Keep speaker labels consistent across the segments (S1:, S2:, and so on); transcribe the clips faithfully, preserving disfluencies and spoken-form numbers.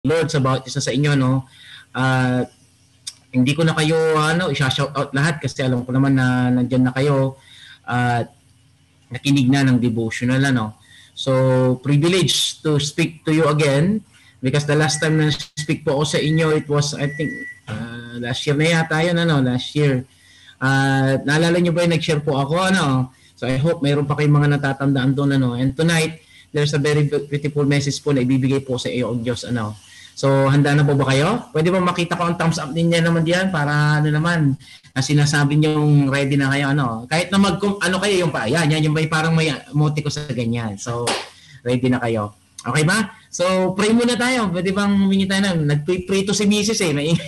S1: Lord sa bawat isa sa inyo, no? Uh, hindi ko na kayo ano, i-shout out lahat kasi alam ko naman na nandiyan na kayo at uh, nakinig na ng devotional, ano. So, privilege to speak to you again because the last time na speak po ako sa inyo, it was, I think, uh, last year na yata yun, ano, last year. Uh, naalala nyo ba yung nag-share po ako, ano? So, I hope mayroon pa kayong mga natatandaan doon, ano. And tonight, there's a very beautiful message po na ibibigay po sa iyo ang Diyos, ano. So, handa na po ba kayo? Pwede ba makita ko ang thumbs up ninyo naman diyan para ano naman, na sinasabi niyo ready na kayo, ano. Kahit na mag ano kayo yung pa, yan, yan yung may parang may emoji ko sa ganyan. So, ready na kayo. Okay ba? So, pray muna tayo. Pwede bang humingi tayo na? Nag-pray to si Missus eh. May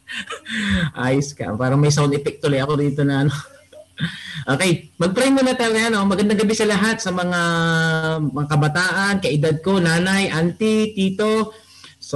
S1: ayos ka. Parang may sound effect tuloy ako dito na ano. Okay, mag-pray muna tayo. Ano? Magandang gabi sa lahat, sa mga, mga kabataan, kaedad ko, nanay, auntie, tito. So,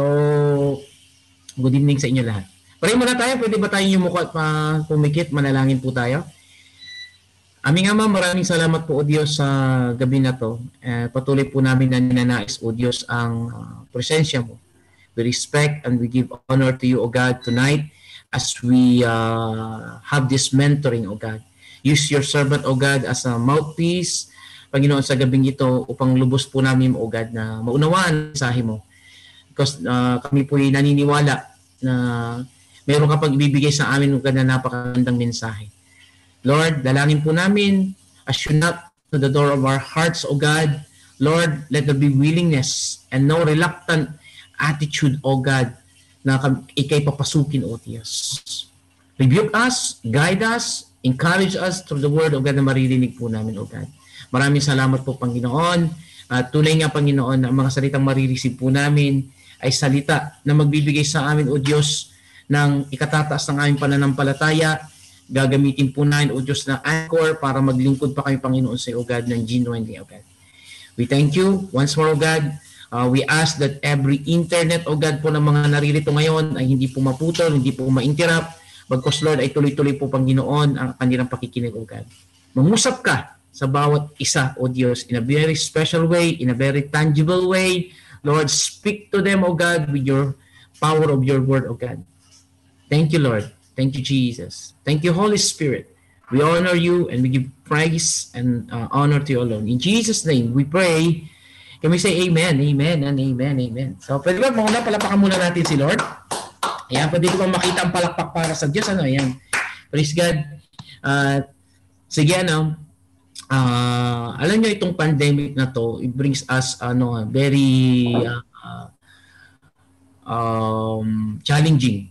S1: good evening sa inyo lahat. Pray muna tayo. Pwede ba tayong yumuko at uh, pumikit? Manalangin po tayo. Aming Ama, maraming salamat po o Diyos sa gabi na to. Uh, patuloy po namin na ninanais o Diyos ang uh, presensya mo. We respect and we give honor to you o God tonight as we uh, have this mentoring o God. Use your servant o God as a mouthpiece, Panginoon, sa gabing ito upang lubos po namin o God na maunawaan ang mensahe mo. Because uh, kami po ay naniniwala na meron ka pag ibibigay sa amin ng na napakagandang mensahe. Lord, dalangin po namin as you knock to the door of our hearts, O God. Lord, let there be willingness and no reluctant attitude, O God, na ikay papasukin, O Diyos. Rebuke us, guide us, encourage us through the word, O God, na maririnig po namin, O God. Maraming salamat po, Panginoon. At uh, tunay nga, Panginoon, na ang mga salitang marireceive po namin ay salita na magbibigay sa amin, O Diyos, ng ikatataas ng aming pananampalataya. Gagamitin po namin, O Diyos, ng anchor para maglingkod pa kami, Panginoon, sa iyo, O God, ng genuinely, O God. We thank you once more, O God. Uh, we ask that every internet, O God, po ng mga naririto ngayon ay hindi po maputol, hindi po ma-interrupt. Bagkos, Lord, ay tuloy-tuloy po, Panginoon, ang kanilang pakikinig, O God. Mangusap ka sa bawat isa, O Diyos, in a very special way, in a very tangible way. Lord, speak to them, O God, with your power of your word, O God. Thank you, Lord. Thank you, Jesus. Thank you, Holy Spirit. We honor you and we give praise and uh, honor to you alone. In Jesus' name, we pray. Can we say amen, amen, and amen, amen. So, pwede ba, muna palapakan muna natin si Lord. Ayan, pwede ko makita ang palakpak para sa Diyos. Ano, ayan. Praise God. Uh, sige, ano, uh, alam nyo itong pandemic na to, it brings us, ano, very uh, um, challenging.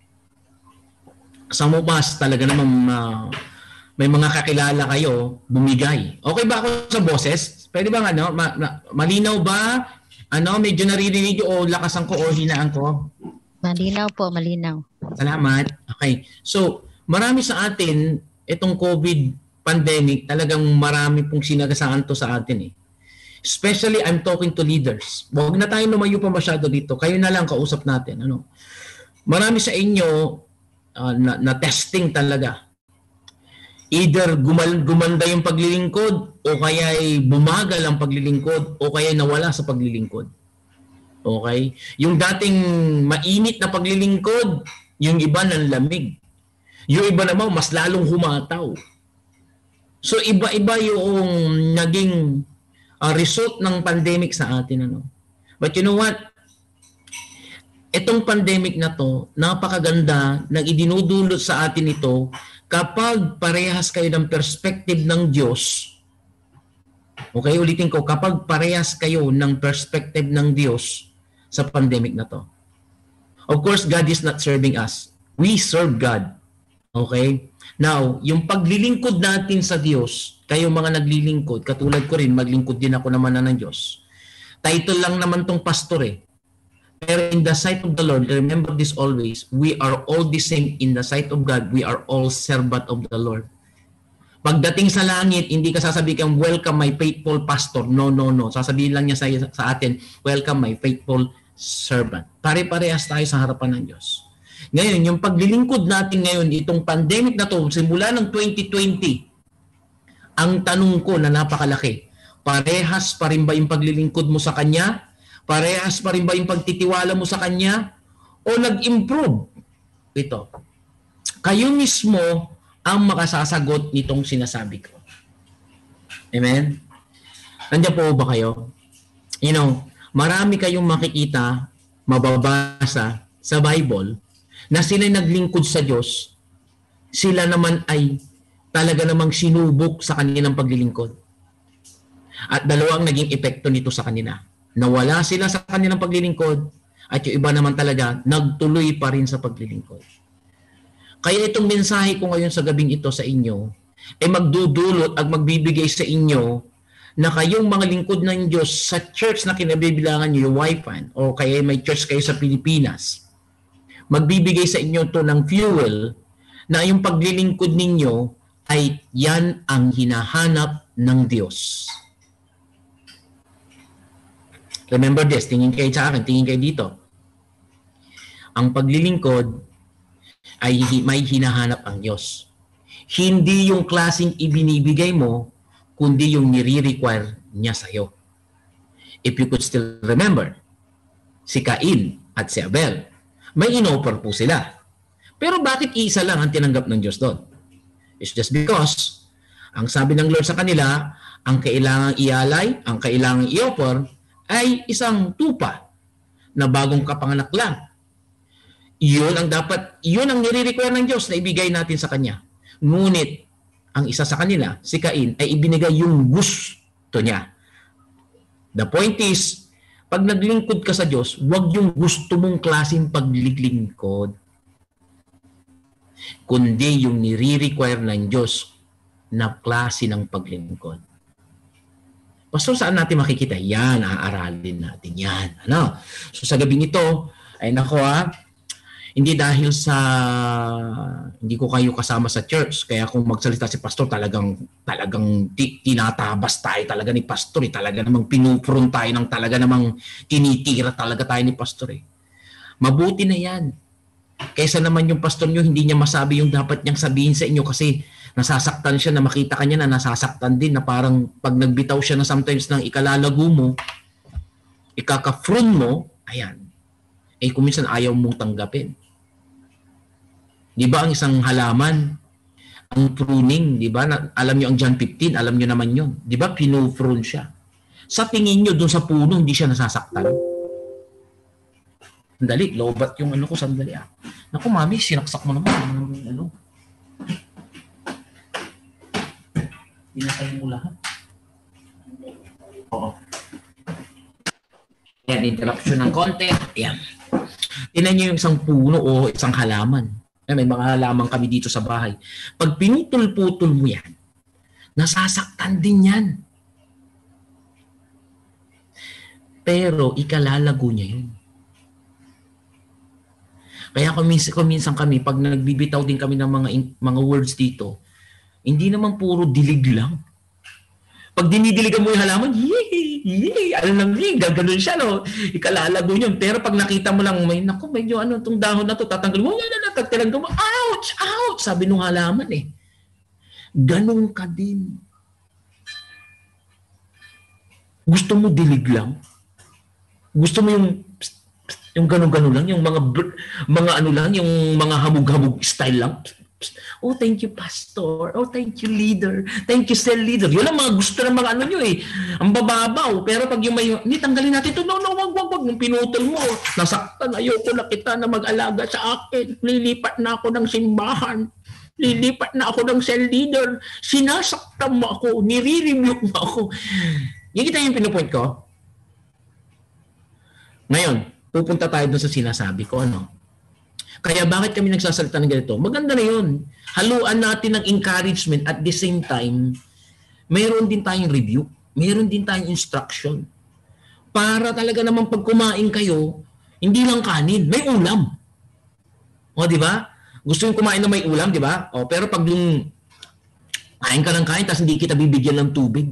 S1: Sa mumas talaga naman uh, may mga kakilala kayo bumigay. Okay ba ako sa boses? Pwede ba ano? Ma- ma- malinaw ba? Ano, medyo naririnig o lakasan ko o hinaan ko?
S2: Malinaw po, malinaw.
S1: Salamat. Okay. So, marami sa atin itong COVID pandemic, talagang marami pong sinagasaan to sa atin eh. Especially, I'm talking to leaders. Huwag na tayo lumayo pa masyado dito. Kayo na lang kausap natin. Ano? Marami sa inyo Uh, na, na testing talaga. Either gumal, gumanda yung paglilingkod o kaya ay bumagal ang paglilingkod o kaya nawala sa paglilingkod. Okay? Yung dating mainit na paglilingkod, yung iba ng lamig. Yung iba naman mas lalong humataw. So iba-iba yung naging uh, result ng pandemic sa atin. Ano? But you know what? Itong pandemic na to, napakaganda nang idinudulot sa atin ito kapag parehas kayo ng perspective ng Diyos. Okay, ulitin ko, kapag parehas kayo ng perspective ng Diyos sa pandemic na to. Of course, God is not serving us. We serve God. Okay? Now, yung paglilingkod natin sa Diyos, kayong mga naglilingkod, katulad ko rin, maglingkod din ako naman na ng Diyos. Title lang naman tong pastor eh. Pero in the sight of the Lord, remember this always, we are all the same in the sight of God. We are all servant of the Lord. Pagdating sa langit, hindi ka sasabihin, welcome my faithful pastor. No, no, no. Sasabihin lang niya sa, sa atin, welcome my faithful servant. Pare-parehas tayo sa harapan ng Diyos. Ngayon, yung paglilingkod natin ngayon, itong pandemic na to, simula ng twenty twenty, ang tanong ko na napakalaki, parehas pa rin ba yung paglilingkod mo sa Kanya? Parehas pa rin ba yung pagtitiwala mo sa Kanya? O nag-improve? Ito. Kayo mismo ang makasasagot nitong sinasabi ko. Amen? Nandiyan po ba kayo? You know, marami kayong makikita, mababasa sa Bible na sila'y naglingkod sa Diyos, sila naman ay talaga namang sinubok sa kanilang paglilingkod. At dalawang naging epekto nito sa kanila. Nawala sila sa kanilang paglilingkod at yung iba naman talaga nagtuloy pa rin sa paglilingkod. Kaya itong mensahe ko ngayon sa gabing ito sa inyo ay magdudulot at magbibigay sa inyo na kayong mga lingkod ng Diyos sa church na kinabibilangan nyo, yung Y P A N, o kaya may church kayo sa Pilipinas, magbibigay sa inyo to ng fuel na yung paglilingkod ninyo ay yan ang hinahanap ng Diyos. Remember this, tingin kayo sa akin, tingin kayo dito. Ang paglilingkod ay may hinahanap ang Diyos. Hindi yung klaseng ibinibigay mo, kundi yung nire-require niya sa'yo. If you could still remember, si Cain at si Abel, may inoffer po sila. Pero bakit isa lang ang tinanggap ng Diyos doon? It's just because, ang sabi ng Lord sa kanila, ang kailangang ialay, ang kailangang i-offer, ay isang tupa na bagong kapanganak lang. Iyon ang dapat, iyon ang nire-require ng Diyos na ibigay natin sa Kanya. Ngunit, ang isa sa kanila, si Cain, ay ibinigay yung gusto niya. The point is, pag naglingkod ka sa Diyos, huwag yung gusto mong klaseng paglilingkod, kundi yung nire-require ng Diyos na klase ng paglingkod. Pastor, saan natin makikita? Yan, aaralin natin yan. Ano? So sa gabing ito, ay nako ha, hindi dahil sa hindi ko kayo kasama sa church, kaya kung magsalita si pastor, talagang talagang tinatabas tayo talaga ni pastor, eh. Talaga namang pinupron tayo ng talaga namang tinitira talaga tayo ni pastor. Eh. Mabuti na yan. Kaysa naman yung pastor nyo, hindi niya masabi yung dapat niyang sabihin sa inyo kasi nasasaktan siya, na makita kanya na nasasaktan din, na parang pag nagbitaw siya na sometimes ng ikalalago mo, ikaka-frun mo, ayan, eh kung minsan ayaw mong tanggapin. Di ba ang isang halaman, ang pruning, di ba? Alam niyo ang John fifteen, alam niyo naman yun. Di ba? Pinu-prune siya. Sa tingin niyo, doon sa puno, hindi siya nasasaktan. Sandali, lobat yung ano ko, sandali ah. Naku, mami, sinaksak mo naman. Ano? Pinatay mo lahat. Oo. Ayan, interruption ng konti. Ayan. Tingnan niyo yung isang puno o isang halaman. May mga halaman kami dito sa bahay. Pag pinutol-putol mo yan, nasasaktan din yan. Pero ikalalago niya yun. Kaya kuminsan, kuminsan kami, pag nagbibitaw din kami ng mga, mga words dito, hindi naman puro dilig lang. Pag dinidiligan mo yung halaman, yee, yee, alam lang yee, gaganon siya, no? Ikalalago yun. Pero pag nakita mo lang, may, naku, medyo ano, itong dahon na to, tatanggal mo, yan na, tagtilang mo, ouch, ouch, sabi nung halaman eh. Ganon ka din. Gusto mo dilig lang? Gusto mo yung, yung ganon-ganon lang, yung mga, mga ano lang, yung mga hamog-hamog style lang? Oh, thank you, pastor. Oh, thank you, leader. Thank you, cell leader. Yun ang mga gusto ng mga ano nyo eh. Ang bababaw. Pero pag yung may, hindi, tanggalin natin ito. No, no, wag, wag, wag. Nung pinutol mo, nasaktan, ayoko na kita na mag-alaga sa akin. Lilipat na ako ng simbahan. Lilipat na ako ng cell leader. Sinasaktan mo ako. Nire-review mo ako. Yung kita yung pinupoint ko. Ngayon, pupunta tayo dun sa sinasabi ko, ano? Kaya bakit kami nagsasalita ng ganito? Maganda na yun. Haluan natin ng encouragement at the same time, mayroon din tayong review. Mayroon din tayong instruction. Para talaga naman pag kumain kayo, hindi lang kanin, may ulam. O, di ba? Gusto yung kumain na may ulam, di ba? O, pero pag yung kain ka ng kain, tapos hindi kita bibigyan ng tubig.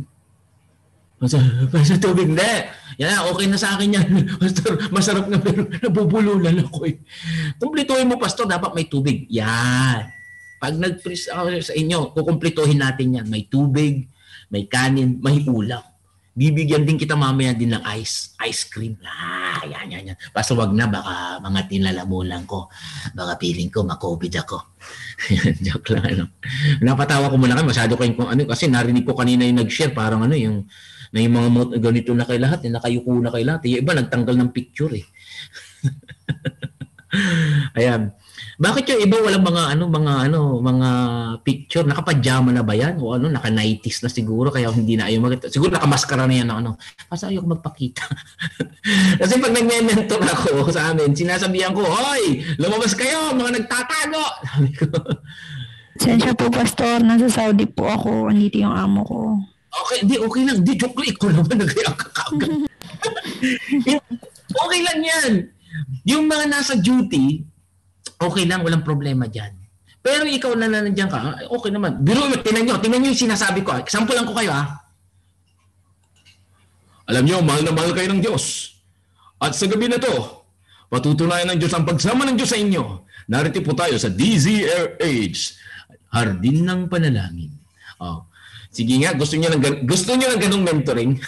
S1: Sa tubig, hindi. Yan, okay na sa akin yan. Pastor, masarap na pero nabubulunan ako eh. Kumplituhin mo, pastor, dapat may tubig. Yan. Pag nag-freeze ako sa inyo, kukumplituhin natin yan. May tubig, may kanin, may ulam. bibigyan din kita mamaya din ng ice, ice cream. Ah, yan, yan, yan. Basta wag na, baka mga tinalamulan ko. Baka feeling ko, ma-COVID ako. Joke lang, ano. Napatawa ko muna kayo, masyado kayong kung ano, kasi narinig ko kanina yung nag-share, parang ano, yung, na yung mga ganito na kayo lahat, yung nakayuko na kayo lahat. Yung iba, nagtanggal ng picture eh. Ayan. Bakit yung iba walang mga ano mga ano mga picture, naka-pajama na ba yan o ano, naka-nineties na siguro kaya hindi na ayaw mag siguro naka-maskara na yan ano. Kasi ayaw magpakita. Kasi pag nagme-mentor ako sa amin, sinasabihan ko, "Hoy, lumabas kayo, mga nagtatago." Sabi ko.
S3: Sensya po, Pastor, nasa Saudi po ako, andito yung amo ko.
S1: Okay, di okay lang, di joke lang, ikaw naman nag-react ka kagad. Okay lang yan. Yung mga nasa duty, okay lang, walang problema dyan. Pero ikaw na nandiyan ka, okay naman. Biro mo, tingnan nyo, tingnan nyo yung sinasabi ko. Example lang ko kayo, ha? Alam nyo, mahal na mahal kayo ng Diyos. At sa gabi na to, patutunayan ng Diyos ang pagsama ng Diyos sa inyo. Narito po tayo sa D Z R H, Hardin ng Panalangin. Oh. Sige nga, gusto nyo ng, gusto nyo ng ganung mentoring?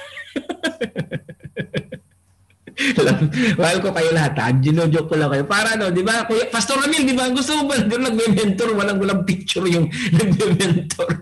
S1: Mahal ko kayo lahat, ha? Gino-joke ko lang kayo. Para ano, di ba? Pastor Ramil, di ba? Gusto mo ba doon nagme-mentor? Walang walang picture yung nagme-mentor.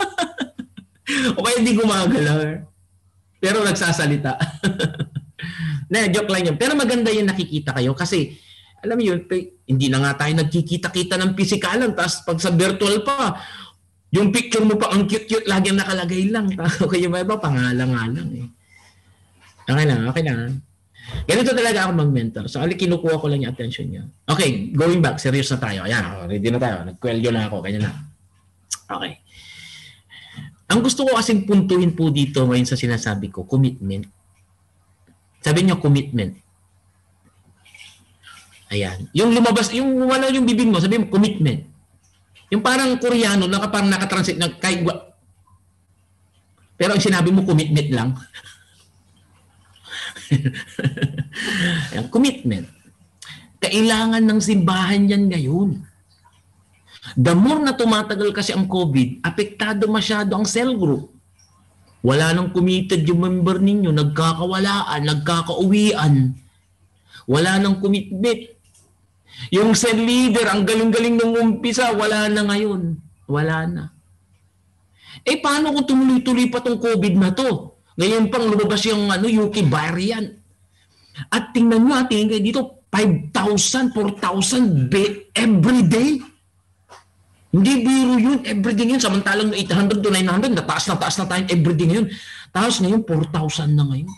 S1: O kaya hindi gumagalaw. Pero nagsasalita. Na, joke lang yun. Pero maganda yung nakikita kayo kasi, alam mo yun, hindi na nga tayo nagkikita-kita ng pisikalan. Tapos pag sa virtual pa, yung picture mo pa, ang cute-cute, lagi nakalagay lang. Okay, yung iba, pangalang nga lang eh. Okay lang, okay lang. Ganito talaga ako mag-mentor. So, ali kinukuha ko lang yung attention niya. Okay, going back, serious na tayo. Ayan, ready na tayo. Nagkwelyo na ako, ganyan na. Okay. Ang gusto ko kasing puntuhin po dito ngayon sa sinasabi ko, commitment. Sabi niyo, commitment. Ayan. Yung lumabas, yung wala yung bibig mo, sabi mo, commitment. Yung parang Koreano, naka, parang nakatranslate na kahit pero ang sinabi mo, commitment lang. Yung commitment. Kailangan ng simbahan yan ngayon. The more na tumatagal kasi ang COVID, apektado masyado ang cell group. Wala nang committed yung member ninyo, nagkakawalaan, nagkakauwian. Wala nang commitment. Yung cell leader, ang galing-galing ng umpisa, wala na ngayon. Wala na. Eh paano kung tumuloy-tuloy pa tong COVID na to? Ngayon pang lumabas yung ano, U K variant. At tingnan nyo, tingnan kayo dito, five thousand, four thousand every day. Hindi biro yun, everyday ngayon. Samantalang eight hundred to nine hundred, nataas na taas na tayo everyday ngayon. Tapos ngayon, four thousand na ngayon.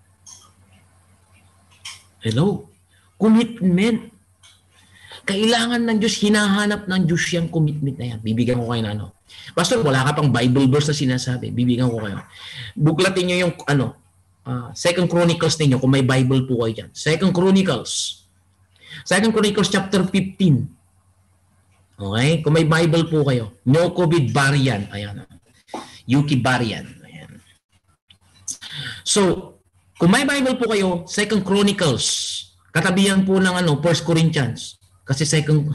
S1: Hello? Commitment. Kailangan ng Diyos, hinahanap ng Diyos yung commitment na yan. Bibigyan ko kayo na ano. Pastor, wala ka pang Bible verse na sinasabi. Bibigyan ko kayo. Buklatin nyo yung ano, uh, Second Chronicles ninyo kung may Bible po kayo dyan. Second Chronicles. Second Chronicles chapter fifteen. Okay? Kung may Bible po kayo. No COVID variant. Ayan. U K variant. Ayan. So, kung may Bible po kayo, Second Chronicles. Katabihan po ng ano, First Corinthians. Kasi second...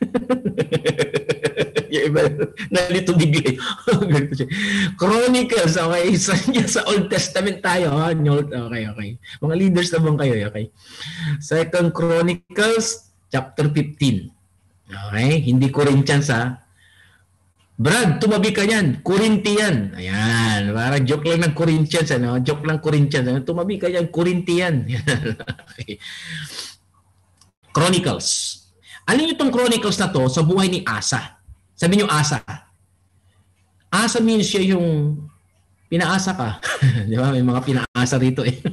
S1: yung iba, nalito bigli. Chronicles, okay? Sa, sa Old Testament tayo. Ha? Okay, okay. Mga leaders naman kayo, okay? Second Chronicles, chapter fifteen. Okay? Hindi Corinthians, ha? Brad, tumabi ka yan. Corinthian. Ayan. Parang joke lang ng Corinthians, ano? Joke lang Corinthians. Ano? Tumabi ka yan. Corinthian. Okay. Chronicles. Ano yung itong Chronicles na to sa buhay ni Asa? Sabi niyo Asa. Asa means siya yung pinaasa ka. Di ba? May mga pinaasa rito eh.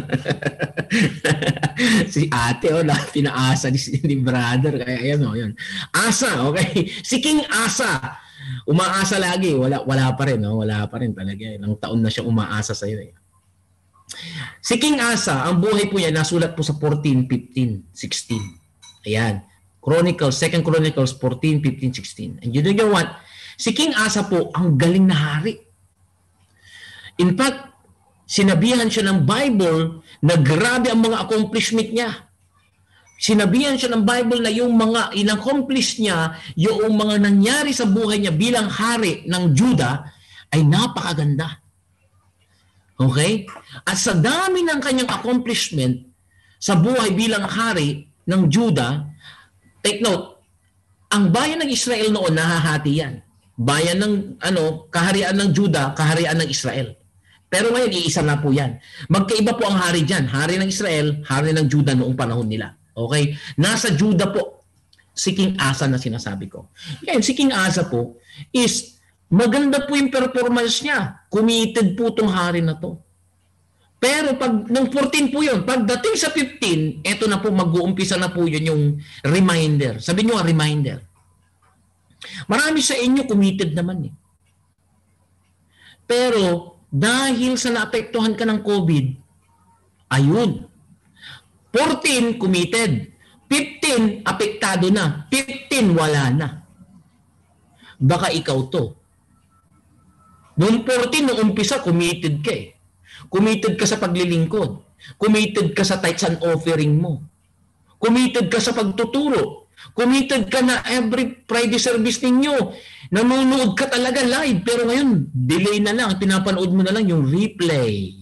S1: Si ate o oh, na pinaasa ni, ni brother. Kaya ayan o, yun. Asa, okay? Si King Asa. Umaasa lagi. Wala, wala pa rin. No? Wala pa rin talaga. Ilang taon na siya umaasa sa'yo eh. Si King Asa, ang buhay po niya nasulat po sa fourteen, fifteen, sixteen. Ayan. Chronicles, Second Chronicles fourteen, fifteen, sixteen. And you know what? Si King Asa po, ang galing na hari. In fact, sinabihan siya ng Bible na grabe ang mga accomplishment niya. Sinabihan siya ng Bible na yung mga in-accomplish niya, yung mga nangyari sa buhay niya bilang hari ng Judah ay napakaganda. Okay? At sa dami ng kanyang accomplishment sa buhay bilang hari ng Juda, take note, ang bayan ng Israel noon nahahati yan. Bayan ng ano, kaharian ng Juda, kaharian ng Israel. Pero ngayon, iisa na po yan. Magkaiba po ang hari dyan. Hari ng Israel, hari ng Juda noong panahon nila. Okay? Nasa Juda po, si King Asa na sinasabi ko. Yan, si King Asa po is maganda po yung performance niya. Committed po itong hari na to. Pero pag, nung fourteen po yun, pagdating sa fifteen, eto na po, mag-uumpisa na po yun yung reminder. Sabi nyo, reminder. Marami sa inyo committed naman eh. Pero, dahil sa naapektuhan ka ng COVID, ayun. fourteen, committed. fifteen, apektado na. fifteen, wala na. Baka ikaw to. Noong fourteen, noong umpisa, committed ka eh. Committed ka sa paglilingkod. Committed ka sa tithes and offering mo. Committed ka sa pagtuturo. Committed ka na every Friday service ninyo. Nanonood ka talaga live. Pero ngayon, delay na lang. Pinapanood mo na lang yung replay.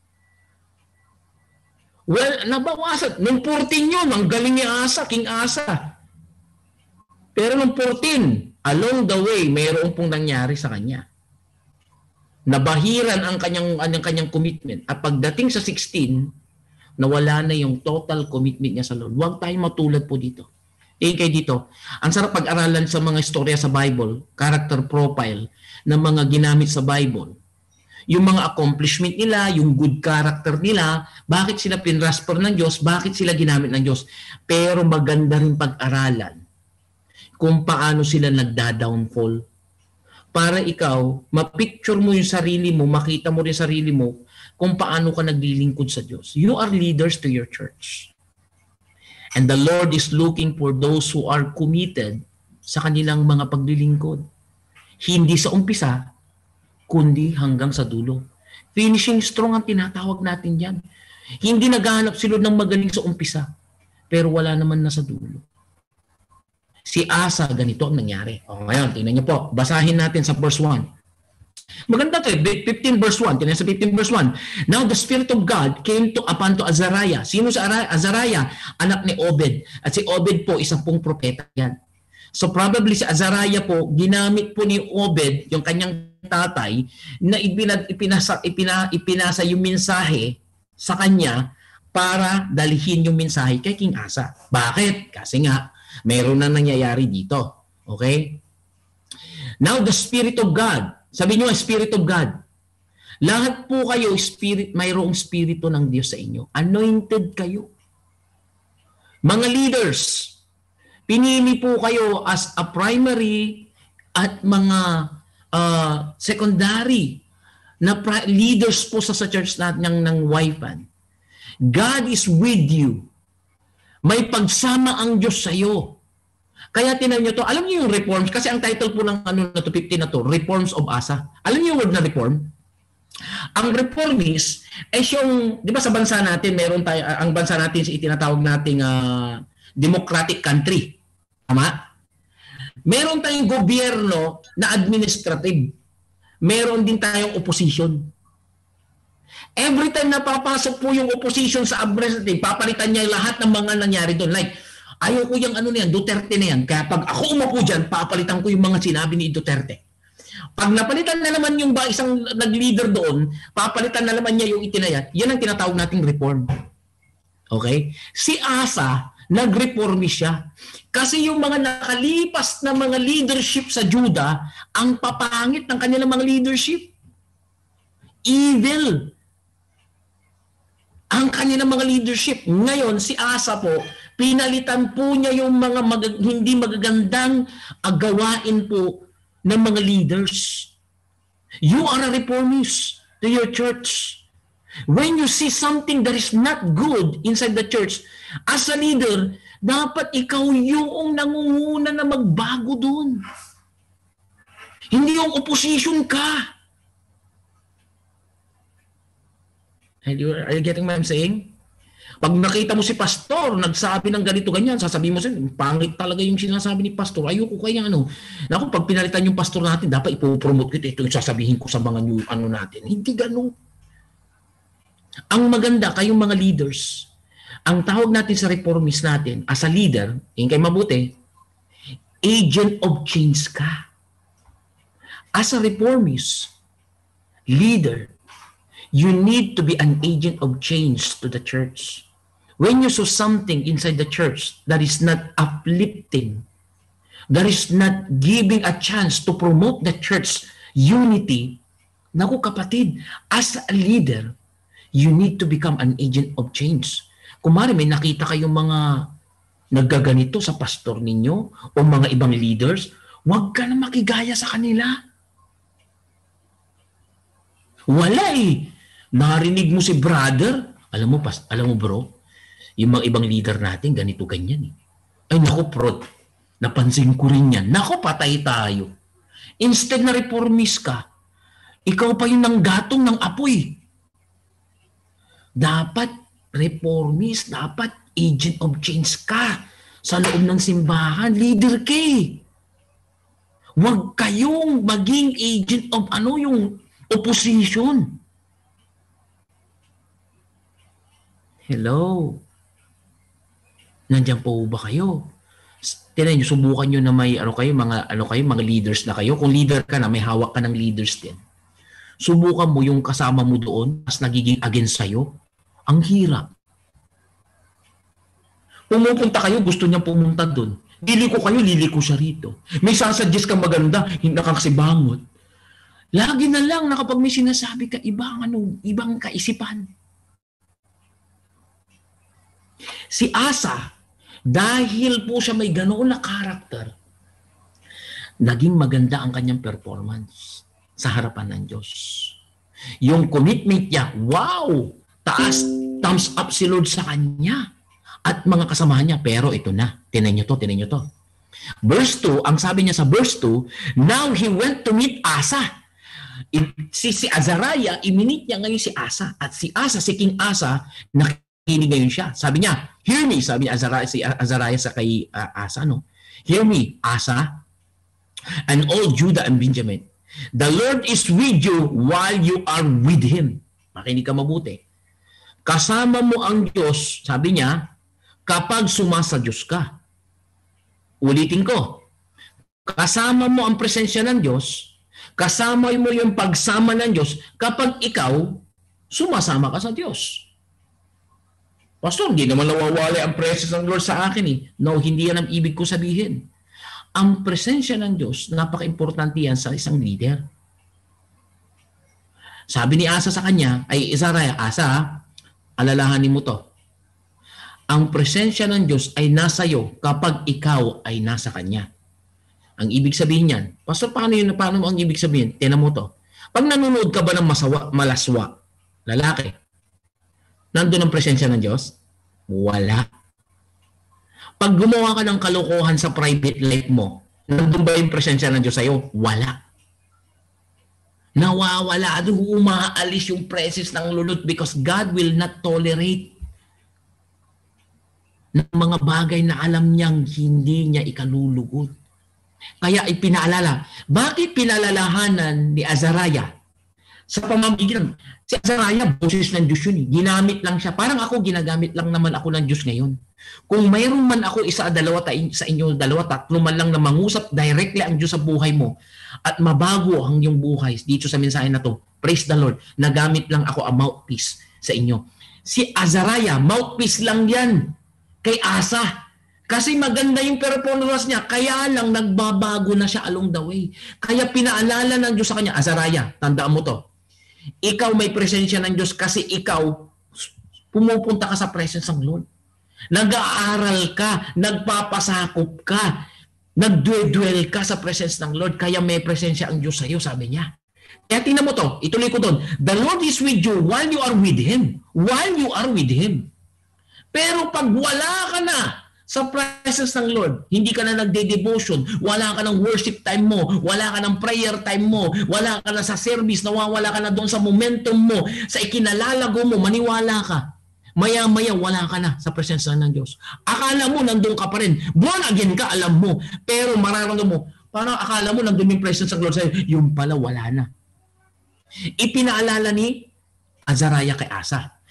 S1: Well, nabawasan. Nung fourteen yun, ang galing ni Asa, King Asa. Pero nung fourteen, along the way, mayroon pong nangyari sa kanya. Nabahiran ang kanyang, ang kanyang commitment. At pagdating sa sixteen, nawala na yung total commitment niya sa Lord. Huwag tayong matulad po dito. Tingin kayo dito. Ang sarap pag-aralan sa mga istorya sa Bible, character profile ng mga ginamit sa Bible. Yung mga accomplishment nila, yung good character nila, bakit sila pinrasper ng Diyos, bakit sila ginamit ng Diyos. Pero maganda rin pag-aralan kung paano sila nagda-downfall. Para ikaw, mapicture mo yung sarili mo, makita mo rin sarili mo kung paano ka naglilingkod sa Diyos. You are leaders to your church. And the Lord is looking for those who are committed sa kanilang mga paglilingkod. Hindi sa umpisa, kundi hanggang sa dulo. Finishing strong ang tinatawag natin yan. Hindi naghahanap sila ng magaling sa umpisa, pero wala naman na sa dulo. Si Asa, ganito ang nangyari. O ngayon, tingnan niyo po, basahin natin sa verse one. Maganda to, fifteen verse one. Tingnan sa fifteen verse one. Now the Spirit of God came to upon to Azariah. Sino si Azariah? Anak ni Obed. At si Obed po, isang pong propeta yan. So probably si Azariah po, ginamit po ni Obed, yung kanyang tatay, na ipinasa, ipinasa, ipina, ipinasa yung mensahe sa kanya para dalihin yung mensahe kay King Asa. Bakit? Kasi nga, mayroon na nangyayari dito. Okay? Now the Spirit of God, sabi nyo, Spirit of God. Lahat po kayo, spirit, mayroong Spirito ng Diyos sa inyo. Anointed kayo. Mga leaders, pinili po kayo as a primary at mga uh, secondary na leaders po sa, sa church natin ng, ng Y F A N. God is with you. May pagsama ang Diyos sa iyo. Kaya tinan nyo to, alam niyo yung reforms, kasi ang title po ng ano na to, fifteen na to, Reforms of Asa. Alam niyo yung word na reform? Ang reform is, eh yung, di ba sa bansa natin, meron tayo, ang bansa natin is itinatawag nating uh, democratic country. Tama? Meron tayong gobyerno na administrative. Meron din tayong opposition. Every time na papasok po yung opposition sa administrative, papalitan niya lahat ng mga nangyari doon. Like, ayaw ko yung ano na yan, Duterte na yan. Kaya pag ako umupo dyan, papalitan ko yung mga sinabi ni Duterte. Pag napalitan na naman yung ba isang nag-leader doon, papalitan na naman niya yung itinayat, yan ang tinatawag nating reform. Okay? Si Asa, nag-reformist siya. Kasi yung mga nakalipas na mga leadership sa Juda, ang papangit ng kanilang mga leadership. Evil. Ang kanilang mga leadership. Ngayon, si Asa po, pinalitan po niya yung mga mag- hindi magagandang gawain po ng mga leaders. You are a reformist to your church. When you see something that is not good inside the church, as a leader, dapat ikaw yung nangunguna na magbago doon. Hindi yung opposition ka. Are you getting what I'm saying? Pag nakita mo si pastor, nagsabi ng ganito ganyan, sasabihin mo siya, pangit talaga yung sinasabi ni pastor. Ayoko kaya ano. Naku, pag pinalitan yung pastor natin, dapat ipopromote kita. Ito yung sasabihin ko sa mga new ano natin. Hindi ganun. Ang maganda, kayong mga leaders, ang tawag natin sa reformist natin, as a leader, yung kayo mabuti, agent of change ka. As a reformist, leader, you need to be an agent of change to the church. When you saw something inside the church that is not uplifting, that is not giving a chance to promote the church unity, naku kapatid, as a leader, you need to become an agent of change. Kung mari may nakita kayong mga naggaganito sa pastor ninyo o mga ibang leaders, huwag ka na makigaya sa kanila. Wala eh. Narinig mo si brother, alam mo, pas, alam mo bro, yung mga ibang leader natin, ganito, ganyan eh. Ay naku, prod, napansin ko rin yan. Naku, patay tayo. Instead na reformist ka, ikaw pa yung nanggatong ng apoy. Dapat reformist, dapat agent of change ka sa loob ng simbahan. Leader ka eh. Huwag kayong maging agent of ano yung opposition. Hello? Nandiyan po ba kayo? Tingnan nyo, subukan nyo na may ano kayo, mga, ano kayo, mga leaders na kayo. Kung leader ka na, may hawak ka ng leaders din. Subukan mo yung kasama mo doon, mas nagiging against sa'yo. Ang hirap. Pumupunta kayo, gusto niya pumunta doon. Liliko kayo, liliko siya rito. May sasuggest kang maganda, hindi nakakasibangot. Lagi na lang na kapag may sinasabi ka, ibang, ano, ibang kaisipan. Si Asa, dahil po siya may ganoon na karakter, naging maganda ang kanyang performance sa harapan ng Diyos. Yung commitment niya, wow! Taas, thumbs up si Lord sa kanya at mga kasamahan niya. Pero ito na, tinan niyo to, tinan niyo to. Verse two, ang sabi niya sa verse two, now he went to meet Asa. Si, si Azariah, iminit niya ngayon si Asa. At si Asa, si King Asa, nakikinig ngayon siya. Sabi niya, hear me, sabi ni Azariah, si Azariah sa kay uh, Asa, no? Hear me, Asa, and all Judah and Benjamin. The Lord is with you while you are with Him. Makinig ka mabuti. Kasama mo ang Diyos, sabi niya, kapag sumasa Diyos ka. Ulitin ko. Kasama mo ang presensya ng Diyos, kasama mo yung pagsama ng Diyos kapag ikaw sumasama ka sa Diyos. Pastor, hindi naman nawawala ang presence ng Lord sa akin eh. No, hindi yan ang ibig ko sabihin. Ang presensya ng Diyos, napaka-importante yan sa isang leader. Sabi ni Asa sa kanya, ay Azariah, Asa, alalahanin mo to. Ang presensya ng Diyos ay nasa iyo kapag ikaw ay nasa Kanya. Ang ibig sabihin yan, Pastor, paano yun? Paano mo ang ibig sabihin? Tinan mo to. Pag nanonood ka ba ng masawa, malaswa, lalaki, nandun ang presensya ng Diyos? Wala. Pag gumawa ka ng kalokohan sa private life mo, nandun ba yung presensya ng Diyos sa'yo? Wala. Nawawala, umaalis yung presence ng Lord because God will not tolerate ng mga bagay na alam niyang hindi niya ikalulugod. Kaya ipinaalala. Bakit pinalalahanan ni Azariah? Sa pamamagitan, si Azariah, boses ng Diyos yun. Ginamit lang siya. Parang ako, ginagamit lang naman ako ng Diyos ngayon. Kung mayroon man ako isa, dalawa, sa inyo, dalawa, tatlo man lang na mangusap directly ang Diyos sa buhay mo at mabago ang iyong buhay dito sa mensahe na to, praise the Lord, nagamit lang ako ang mouthpiece sa inyo. Si Azariah, mouthpiece lang yan kay Asa. Kasi maganda yung performance niya, kaya lang nagbabago na siya along the way. Kaya pinaalala ng Diyos sa kanya, Azariah, tandaan mo to. Ikaw may presensya ng Diyos kasi ikaw pumupunta ka sa presence ng Lord. Nag-aaral ka, nagpapasakop ka, nagdwell-dwell ka sa presence ng Lord, kaya may presensya ang Diyos sa iyo, sabi niya. Kaya tingnan mo to, ituloy ko doon. The Lord is with you while you are with Him. While you are with Him. Pero pag wala ka na sa presence ng Lord, hindi ka na nagde-devotion, wala ka ng worship time mo, wala ka ng prayer time mo, wala ka na sa service, nawawala ka na doon sa momentum mo, sa ikinalalago mo, maniwala ka. Maya-maya wala ka na sa presensya ng Diyos. Akala mo nandun ka pa rin. Born again ka, alam mo. Pero mararamdaman mo, parang akala mo nandun yung presence ng Lord sa'yo. Yung pala wala na. Ipinaalala ni Azariah kay Asa.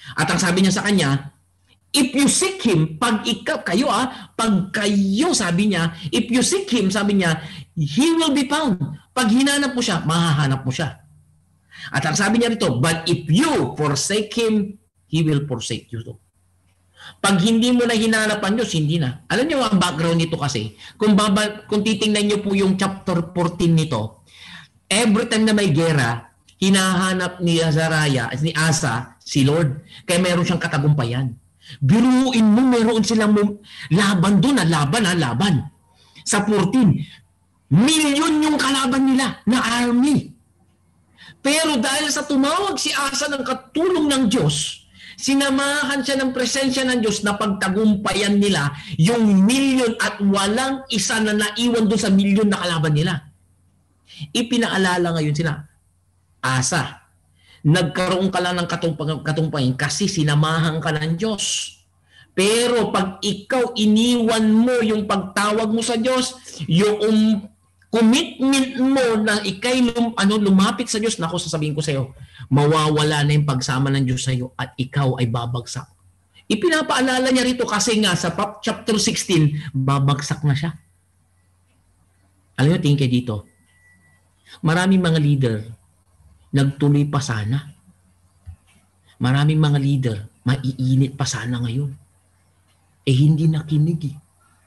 S1: At ang sabi niya sa kanya, if you seek Him, pag ikaw, kayo ah, pag kayo, sabi niya, if you seek Him, sabi niya, He will be found. Pag hinanap mo siya, mahahanap mo siya. At ang sabi niya rito, but if you forsake Him, He will forsake you too. Pag hindi mo na hinanap ang Diyos, hindi na. Alam niyo ang background nito kasi, kung, baba, kung titingnan niyo po yung chapter fourteen nito, every time na may gera, hinahanap ni Azariah, ni Asa, si Lord. Kaya meron siyang katagumpayan. Biruin mo, meron silang laban doon, na laban, ha, laban. Sa fourteen, milyon yung kalaban nila na army. Pero dahil sa tumawag si Asa ng katulong ng Diyos, sinamahan siya ng presensya ng Diyos na pagtagumpayan nila yung milyon at walang isa na naiwan doon sa milyon na kalaban nila. Ipinaalala ngayon sila, Asa, nagkaroon ka lang ng katumpayan kasi sinamahan ka ng Diyos. Pero pag ikaw iniwan mo yung pagtawag mo sa Diyos, yung um, commitment mo na ikay lum, ano, lumapit sa Diyos, naku, sasabihin ko sa iyo, mawawala na yung pagsama ng Diyos sa iyo at ikaw ay babagsak. Ipinapaalala niya rito kasi nga sa chapter sixteen, babagsak na siya. Alam niyo, tingin kayo dito, maraming mga leader, nagtuloy pa sana. Maraming mga leader, maiinit pa sana ngayon. Eh hindi nakinig eh.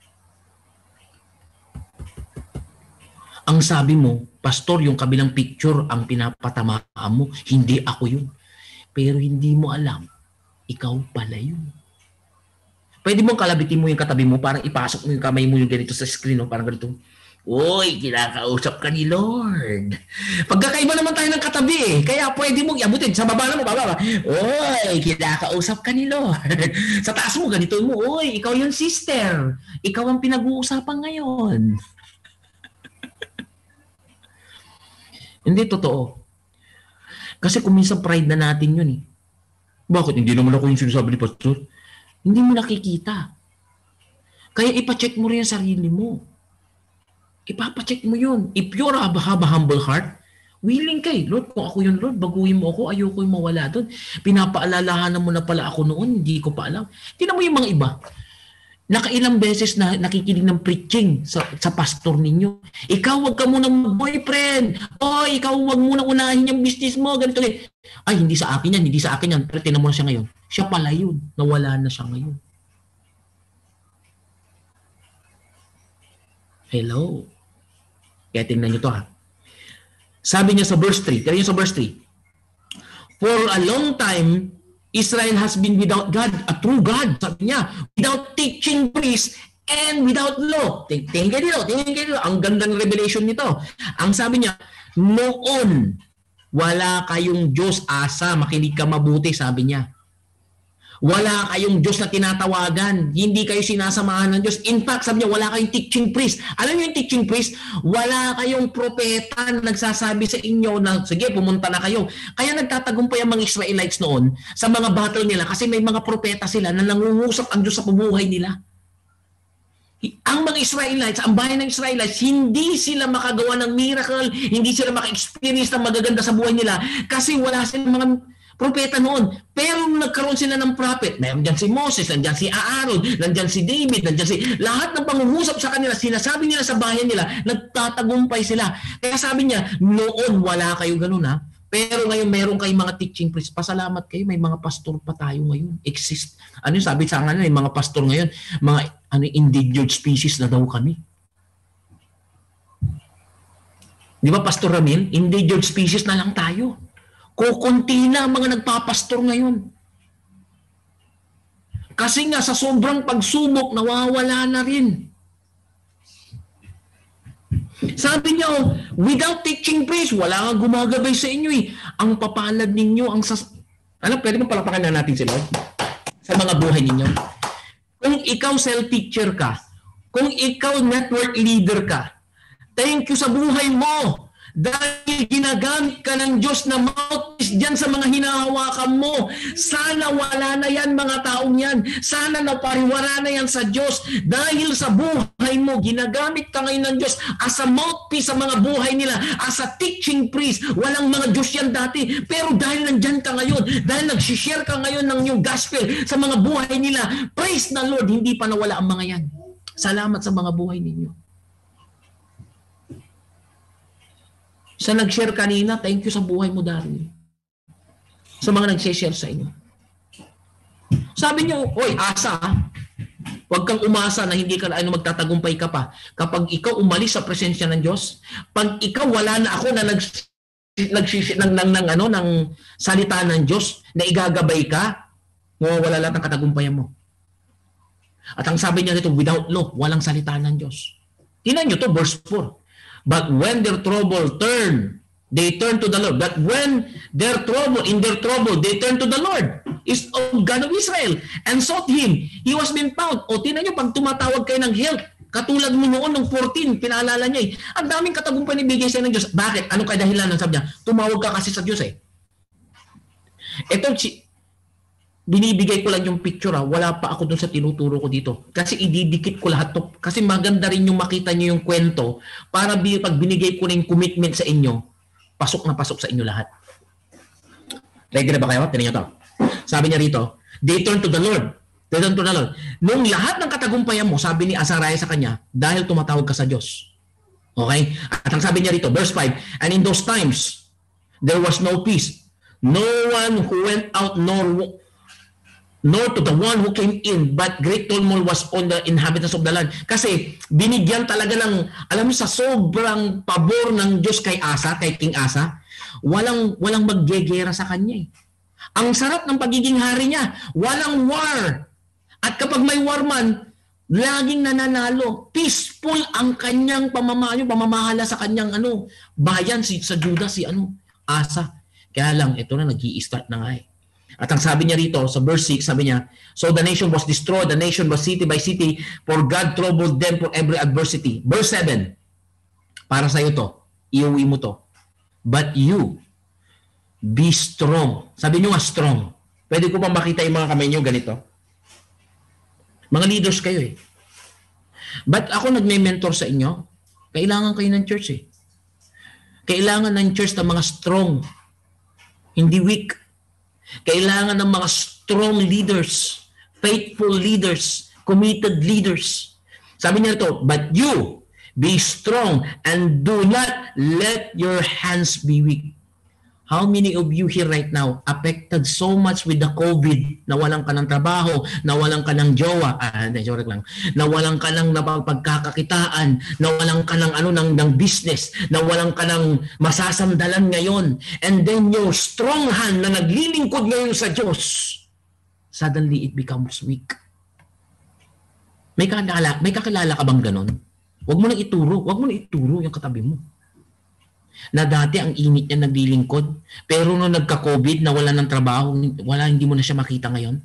S1: Ang sabi mo, pastor, yung kabilang picture ang pinapatamaan mo, hindi ako yun. Pero hindi mo alam, ikaw pala yun. Pwede mong kalabitin mo yung katabi mo, parang ipasok mo yung kamay mo yung ganito sa screen, no? Parang ganito, uy, kinakausap ka ni Lord. Pagkakaiba naman tayo ng katabi eh. Kaya pwede mong iabutin. Sa baba na mo, baba. Uy, kinakausap ka ni Lord. Sa taas mo, ganito mo, uy, ikaw yung sister. Ikaw ang pinag-uusapan ngayon. Hindi totoo. Kasi kung minsan pride na natin yun eh. Bakit? Hindi naman ako yung sinasabi ni Pastor. Hindi mo nakikita. Kaya ipacheck mo rin ang sarili mo. Ipapacheck mo yun. If you have a humble heart, willing kay, Lord, kung ako yun, Lord, baguhin mo ako, ayoko yung mawala doon. Pinapaalalahanan mo na pala ako noon, hindi ko pa alam. Tingnan mo yung mga iba. Nakailang beses na nakikinig ng preaching sa, sa pastor ninyo. Ikaw, wag ka muna mag-boyfriend. O, ikaw, wag muna unahin yung business mo. Ganito. Ay, hindi sa akin yan, hindi sa akin yan. Pero tingnan mo na siya ngayon. Siya pala yun. Nawala na siya ngayon. Hello. Kaya tingnan nyo to ha. Sabi niya sa verse three. Tingnan nyo sa verse three. For a long time, Israel has been without God, a true God, sabi niya, without teaching priest and without law. Tingin kayo dito, tingin kayo dito. Ang gandang revelation nito. Ang sabi niya, noon, wala kayong Diyos, Asa, makinig ka mabuti, sabi niya. Wala kayong Diyos na tinatawagan. Hindi kayo sinasamahan ng Diyos. In fact, sabi niya, wala kayong teaching priest. Alam niyo yung teaching priest? Wala kayong propeta na nagsasabi sa inyo na, sige, pumunta na kayo. Kaya nagtatagumpay ang mga Israelites noon sa mga battle nila kasi may mga propeta sila na nangungusap ang Diyos sa pamumuhay nila. Ang mga Israelites, ang bayan ng Israelites, hindi sila makagawa ng miracle, hindi sila maka-experience ng magaganda sa buhay nila kasi wala silang mga propeta noon. Pero nagkaroon sila ng prophet. Nandiyan si Moses, nandiyan si Aaron, nandiyan si David, nandiyan si... Lahat ng pangungusap sa kanila, sinasabi nila sa bayan nila, nagtatagumpay sila. Kaya sabi niya, noon wala kayo ganun ha. Pero ngayon meron kayong mga teaching priests. Pasalamat kayo, may mga pastor pa tayo ngayon. Exist. Ano yung sabi sa kanila, may mga pastor ngayon, mga ano, endangered species na daw kami. Di ba, Pastor Ramil? Endangered species na lang tayo. Kukunti na ang mga nagpapastor ngayon. Kasi nga sa sobrang pagsubok, nawawala na rin. Sabi niya, oh, without teaching priest, wala nga gumagabay sa inyo eh. Ang papalad ninyo, ang sas... Ano, pwede mo palapakan na natin sila sa mga buhay ninyo. Kung ikaw self-teacher ka, kung ikaw network leader ka, thank you sa buhay mo. Dahil ginagamit ka ng Diyos na mouthpiece dyan sa mga hinahawakan mo. Sana wala na yan mga taong yan. Sana napariwara na yan sa Diyos. Dahil sa buhay buhay mo, ginagamit ka ngayon ng Diyos as a mouthpiece sa mga buhay nila, as a teaching priest. Walang mga Diyos yan dati. Pero dahil nandyan ka ngayon, dahil nag-share ka ngayon ng yung gospel sa mga buhay nila, praise the Lord, hindi pa nawala ang mga yan. Salamat sa mga buhay ninyo. Sa nag-share kanina, thank you sa buhay mo, Daryl. Sa mga nag-share sa inyo. Sabi niyo, oy, asa, huwag kang umasa na hindi ka ano, magtatagumpay ka pa. Kapag ikaw umalis sa presensya ng Diyos, pag ikaw wala na ako na nag, nag, ng, ng, ng, ano, ng salita ng Diyos na igagabay ka, mawawala lahat ng katagumpayan mo. At ang sabi niya dito, without law, walang salita ng Diyos. Tingnan niyo to, verse four. But when their trouble turn, they turn to the Lord. But when their trouble, in their trouble, they turn to the Lord, is of God of Israel, and sought Him. He was been found. O tingnan nyo, pag tumatawag kayo ng help, katulad mo noon ng fourteen, pinaalala niya eh. Ang daming katagumpay ni bigay sa ng Diyos. Bakit? Ano kaya dahilan? Sabi niya, tumawag ka kasi sa Diyos eh. Ito, binibigay ko lang yung picture ha. Wala pa ako dun sa tinuturo ko dito. Kasi ididikit ko lahat to. Kasi maganda rin yung makita nyo yung kwento para pag binigay ko na yung commitment sa inyo, pasok na pasok sa inyo lahat. Ready na ba kayo? Tingnan nyo to. Sabi niya rito, they turn to the Lord. They turn to the Lord. Nung lahat ng katagumpayan mo, sabi ni Azariah sa kanya, dahil tumatawag ka sa Diyos. Okay? At ang sabi niya rito, verse five, and in those times, there was no peace. No one who went out nor nor to the one who came in, but great turmoil was on the inhabitants of the land. Kasi binigyan talaga ng, alam mo, sa sobrang pabor ng Diyos kay Asa, kay King Asa, walang, walang maggegera sa kanya eh. Ang sarap ng pagiging hari niya. Walang war. At kapag may war man, laging nananalo. Peaceful ang kanyang pamamahala, pamamahala sa kanyang ano, bayan, si, sa Judah, si ano, Asa. Kaya lang, ito na, nag-i-start na nga eh. At ang sabi niya rito, sa verse six, sabi niya, so the nation was destroyed, the nation was city by city, for God troubled them for every adversity. Verse seven, para sa'yo to, iuwi mo to. But you, be strong. Sabi nyo nga, strong. Pwede ko pa makita yung mga kamay nyo ganito. Mga leaders kayo eh. But ako nagme-mentor sa inyo, kailangan kayo ng church eh. Kailangan ng church ng mga strong, hindi weak. Kailangan ng mga strong leaders, faithful leaders, committed leaders. Sabi niya ito, but you, be strong and do not let your hands be weak. How many of you here right now affected so much with the COVID, nawalan ka ng trabaho, nawalan ka ng jowa, ah, hindi, joke lang, nawalan ka ng pagkakakitaan, nawalan ka ng, ano, ng, ng business, nawalan ka ng masasandalan ngayon, and then your strong hand na naglilingkod ngayon sa Diyos, suddenly it becomes weak. May kakilala, may kakilala ka bang ganon? Huwag mo nang ituro, huwag mo nang ituro yung katabi mo. Na dati ang init niya naglilingkod, pero nung nagka-COVID, nawala ng trabaho, wala, hindi mo na siya makita ngayon.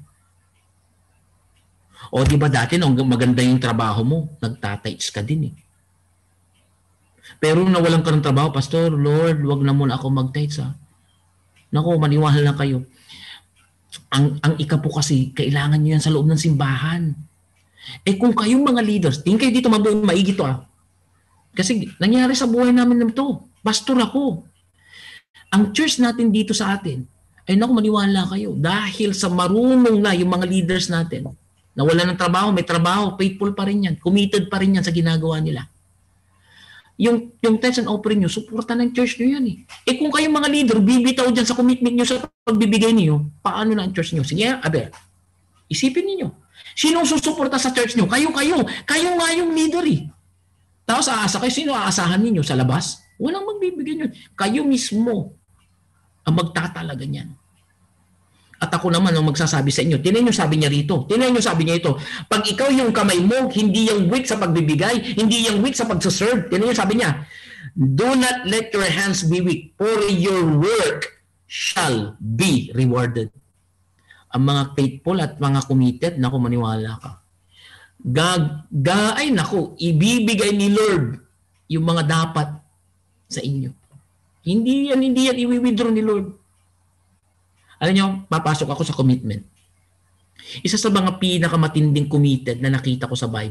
S1: O di ba dati nung maganda yung trabaho mo, nagtatights ka din eh. Pero nung nawalan ka ng trabaho, Pastor, Lord, wag na muna ako mag-tights ha. Naku, maniwala na kayo. Ang, ang ika po kasi, kailangan nyo yan sa loob ng simbahan. Eh kung kayong mga leaders, tingin kayo dito maigi to ah. Kasi nangyari sa buhay namin na ito. Pastor ako. Ang church natin dito sa atin, ay naku, maniwala kayo. Dahil sa marunong na yung mga leaders natin, na wala ng trabaho, may trabaho, faithful pa rin yan, committed pa rin yan sa ginagawa nila. Yung, yung tithes and offering nyo, suporta ng church nyo yan eh. Eh kung kayong mga leader, bibitaw dyan sa commitment nyo sa pagbibigay niyo, paano na ang church nyo? Sige, abe, isipin niyo. Sinong susuporta sa church nyo? Kayo, kayo. Kayo nga yung leader eh. Tapos aasa kayo, sino aasahan ninyo sa labas? Walang magbibigay nyo. Kayo mismo ang magtatalaga niyan. At ako naman ang magsasabi sa inyo, tinan nyo sabi niya rito, tinan nyo sabi niya ito, pag ikaw yung kamay mo, hindi yung weak sa pagbibigay, hindi yung weak sa pagsaserve, tinan nyo sabi niya, do not let your hands be weak, for your work shall be rewarded. Ang mga faithful at mga committed, naku, maniwala ka. Gag, ga, ay naku, ibibigay ni Lord yung mga dapat sa inyo. Hindi yan, hindi yan i-withdraw ni Lord. Alam niyo, papasok ako sa commitment. Isa sa mga pinakamatinding committed na nakita ko sa Bible,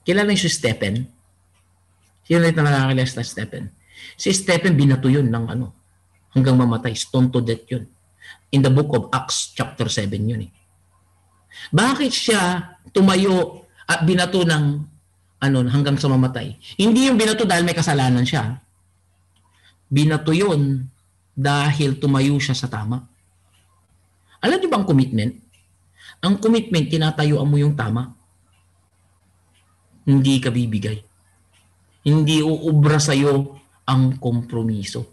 S1: Kilala niyo si Stephen? Sino rin na nakakilala si Stephen? Si Stephen, binato yun ng ano, hanggang mamatay. Stone to death yun. In the book of Acts, chapter seven yun eh. Bakit siya tumayo at binato ng ano, hanggang sa mamatay? Hindi yung binato dahil may kasalanan siya. Binato yun dahil tumayo siya sa tama. Alam niyo ba ang commitment? Ang commitment, tinatayuan mo yung tama. Hindi ka bibigay. Hindi uubra sa'yo ang kompromiso.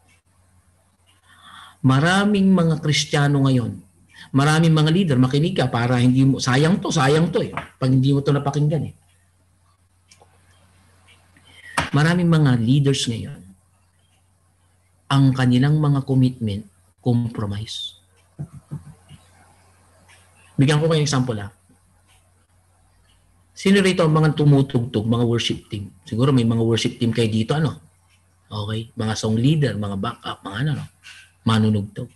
S1: Maraming mga Kristiyano ngayon, maraming mga leader, makinig ka para hindi mo, sayang to, sayang to eh. Pag hindi mo to napakinggan eh. Maraming mga leaders ngayon, ang kanilang mga commitment, compromise. Bigyan ko kayo ng example ha. Sino rito ang mga tumutugtog, mga worship team? Siguro may mga worship team kayo dito, ano? Okay? Mga song leader, mga backup, mga ano, no? Manunugtog.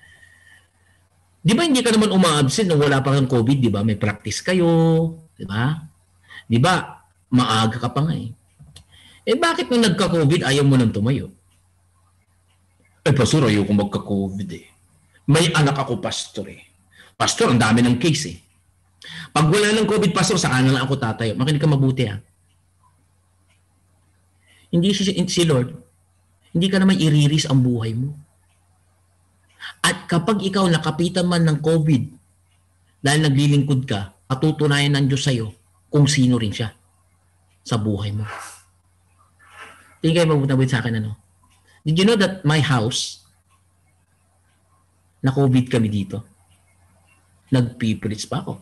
S1: Di ba hindi ka naman uma-absent nung wala pa kang COVID, di ba? May practice kayo, di ba? Di ba? Maaga ka pa nga eh. Eh bakit nung nagka-COVID, ayaw mo nang tumayo? Eh, pastor, ayaw ko magka-COVID eh. May anak ako, pastor eh. Pastor, ang dami ng case eh. Pag wala ng COVID, pastor, saan na lang ako tatayo? Makinig ka mabuti ha. Hindi si, si Lord, hindi ka naman iriris ang buhay mo. At kapag ikaw nakapitan man ng COVID, dahil naglilingkod ka, patutunayan ng Diyos sa'yo kung sino rin siya sa buhay mo. Hindi kayo mabuti sa akin ano? Did you know that my house, na COVID kami dito? Nagpipreach pa ako.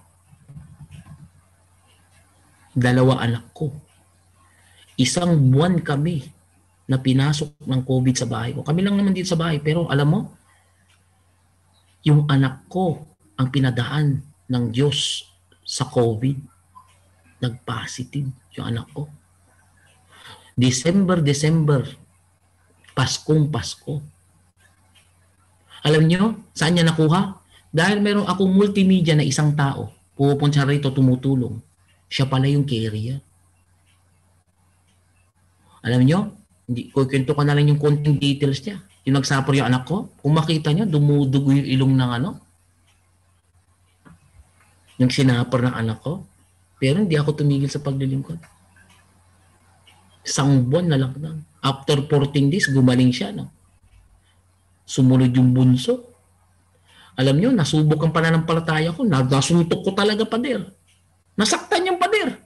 S1: Dalawa anak ko. Isang buwan kami na pinasok ng COVID sa bahay ko. Kami lang naman dito sa bahay. Pero alam mo, yung anak ko ang pinadaan ng Diyos sa COVID. Nag-positive yung anak ko. December, December, Paskong Pasko. Alam nyo, saan niya nakuha? Dahil meron akong multimedia na isang tao, pupunta rito tumutulong. Siya pala yung carrier. Alam nyo, hindi, kukwento ko na lang yung konting details niya. Yung nagsapor yung anak ko, kung makita niya, dumudugo yung ilong ng ano, yung sinapor ng anak ko. Pero hindi ako tumigil sa paglilingkod. Isang buwan na lang lang. After fourteen days, gumaling siya. No? Sumunod yung bunso. Alam nyo, nasubok ang pananampalataya ko. Nasuntok ko talaga pader. Nasaktan yung pader.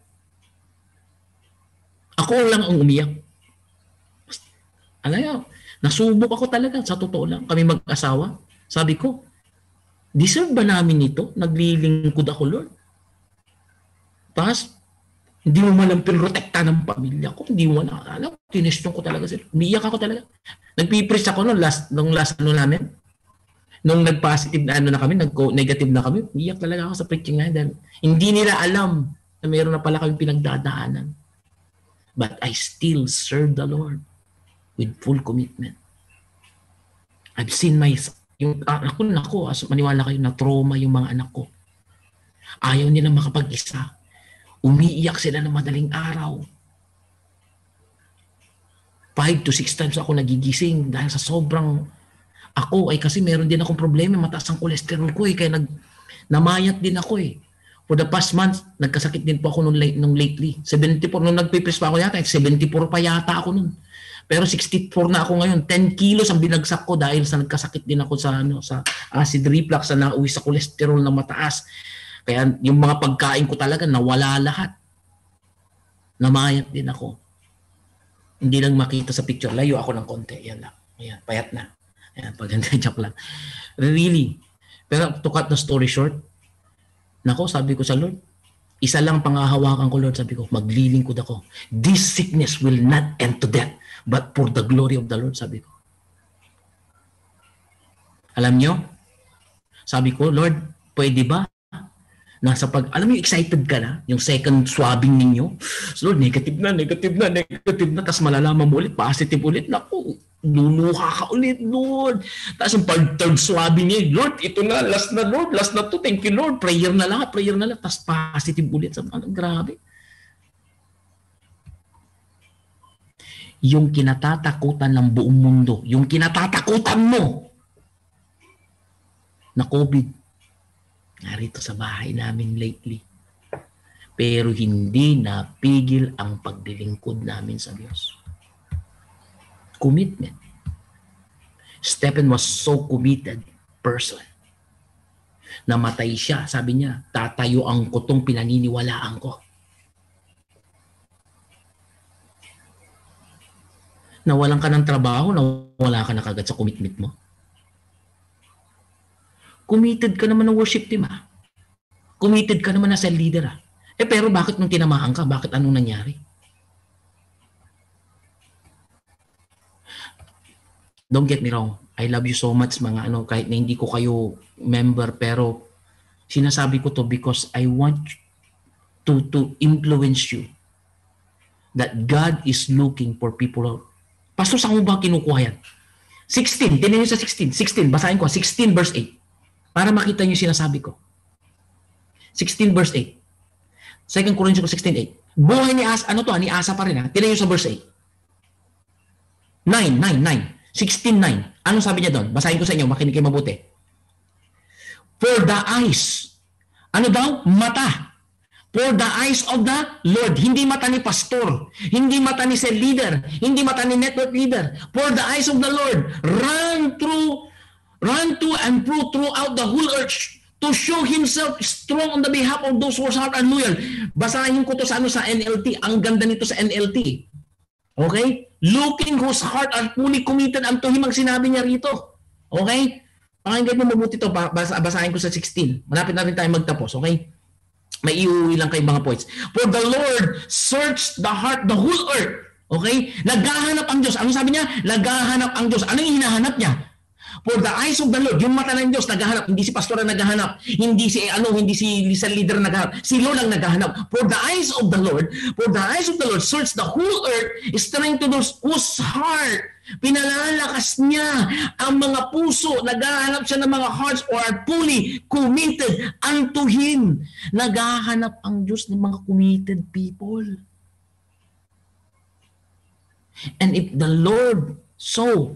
S1: Ako lang ang umiyak. Alam nyo, nasubok ako talaga. Sa totoo lang, kami mag-asawa. Sabi ko, deserve ba namin ito? Naglilingkod ako, Lord. Tapos, hindi mo malang pinrotekta ng pamilya ko. Hindi mo na, alam, tinestyon ko talaga sila. Umiyak ako talaga. Nagpipreach ako nung last, nung last ano namin. Nung nag-positive na ano na kami, nag-negative na kami, umiyak talaga ako sa preaching na dahil hindi nila alam na mayroon na pala kami pinagdadaanan. But I still serve the Lord with full commitment. I've seen my, yung anak ko, nako, maniwala kayo na trauma yung mga anak ko. Ayaw nila makapag-isa. Umiiyak sila ng madaling araw. Five to six times ako nagigising dahil sa sobrang ako ay kasi meron din akong problema, mataas ang cholesterol ko eh, kaya nag, namayat din ako eh. For the past month, nagkasakit din po ako nung, late, nung lately. seventy-four, nung nagpipres pa ako yata, seventy-four pa yata ako nun. Pero sixty-four na ako ngayon. ten kilos ang binagsak ko dahil sa nagkasakit din ako sa, ano, sa acid reflux, na nauwi sa cholesterol na mataas. Kaya yung mga pagkain ko talaga, nawala lahat. Namayat din ako. Hindi lang makita sa picture. Layo ako ng konti. Yan lang. Ayan, payat na. Ayan, paganda, joke lang. Really. Pero to cut the story short, nako, sabi ko sa Lord, isa lang pangahawakan ko, Lord, sabi ko, maglilingkod ako. This sickness will not end to death, but for the glory of the Lord, sabi ko. Alam nyo, sabi ko, Lord, pwede ba? Nasa pag, alam mo yung excited ka na, yung second swabbing ninyo, so Lord, negative na, negative na, negative na, tapos malalaman mo ulit, positive ulit, naku, luluha ka ulit, Lord. Tapos yung pag third swabbing niya, Lord, ito na, last na, Lord, last na to, thank you, Lord, prayer na lang, prayer na lang, tapos positive ulit. Sabi, ano, grabe. yung kinatatakutan ng buong mundo, yung kinatatakutan mo na COVID, narito sa bahay namin lately. Pero hindi napigil ang paglilingkod namin sa Diyos. Commitment. Stephen was so committed person. Namatay siya, sabi niya, tatayo ang kutong pinaniniwalaan ko. Nawalan ka ng trabaho, nawala ka na kagad sa commitment mo. Committed ka naman ng worship team, ha? Committed ka naman na sa leader, ha? Eh pero bakit nung tinamaan ka? Bakit anong nangyari? Don't get me wrong. I love you so much mga ano, kahit na hindi ko kayo member, pero sinasabi ko to because I want to to influence you that God is looking for people. Pastor, saan mo ba kinukuha yan? sixteen, tinan nyo sa sixteen. sixteen, basahin ko, sixteen verse eight. Para makita nyo yung sinasabi ko. sixteen verse eight. Second Corinthians sixteen eight. Buhay ni Asa, ano to, ni Asa pa rin ha. Tinan nyo sa verse eight. nine, nine, nine. sixteen nine. Anong sabi niya doon? Basahin ko sa inyo, makinig kayo mabuti. For the eyes. Ano daw? Mata. For the eyes of the Lord. Hindi mata ni pastor. Hindi mata ni cell leader. Hindi mata ni network leader. For the eyes of the Lord. Run through, run to and through throughout the whole earth to show Himself strong on the behalf of those whose heart are loyal. Basahin ko to sa, ano, sa N L T. Ang ganda nito sa N L T. Okay? Looking whose heart are fully committed unto Him, ang sinabi niya rito. Okay? Pakinggan mo mabuti ito. Bas basahin ko sa sixteen. Malapit na rin tayo magtapos. Okay? May iuwi lang kayong mga points. For the Lord searched the heart, the whole earth. Okay? Naghahanap ang Diyos. Ano sabi niya? Naghahanap ang Diyos. Ano yung hinahanap niya? For the eyes of the Lord, yung mata ng Diyos naghahanap, hindi si pastor ang naghahanap, hindi si ano, hindi si Lisa leader naghahanap, si Lord ang naghahanap. For the eyes of the Lord, for the eyes of the Lord search the whole earth, is trying to those whose heart pinalalakas niya ang mga puso, naghahanap siya ng mga hearts or are fully committed unto Him. Naghahanap ang Diyos ng mga committed people. And if the Lord so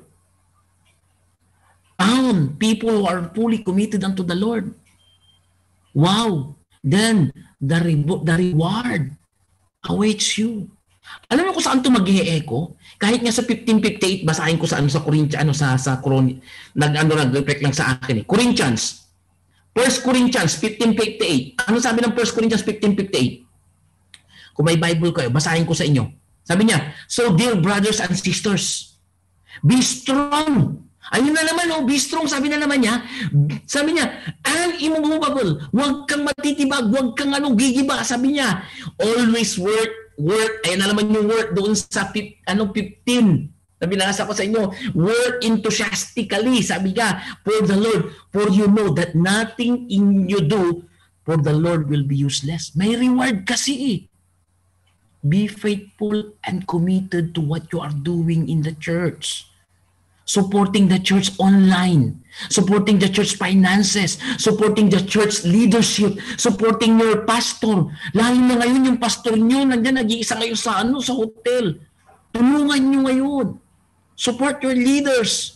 S1: found people who are fully committed unto the Lord, wow, then the, re the reward awaits you. Alam mo kung saan ito mag-e-echo? Kahit nga sa fifteen fifty-eight, basahin ko sa ano sa Corinthians, ano sa sa Coroni, nag ano nag-reflect lang sa akin eh. Corinthians. First Corinthians fifteen fifty-eight. Ano sabi ng First Corinthians fifteen fifty-eight? Kung may Bible kayo, basahin ko sa inyo. Sabi niya, so dear brothers and sisters, be strong. Ayun na naman, oh, be strong, sabi na naman niya. Sabi niya, and immovable. Huwag kang matitibag, huwag kang ano, gigiba. Sabi niya, always work, work. Ayun na naman yung work doon sa ano, fifteen. Sabi na nasa ko sa inyo, work enthusiastically. Sabi niya, for the Lord, for you know that nothing in you do for the Lord will be useless. May reward kasi eh. Be faithful and committed to what you are doing in the church. Supporting the church online, supporting the church finances, supporting the church leadership, supporting your pastor. Lalo na ngayon yung pastor nyo, nandiyan nag-iisa kayo sa ano, sa hotel. Tulungan nyo ngayon. Support your leaders.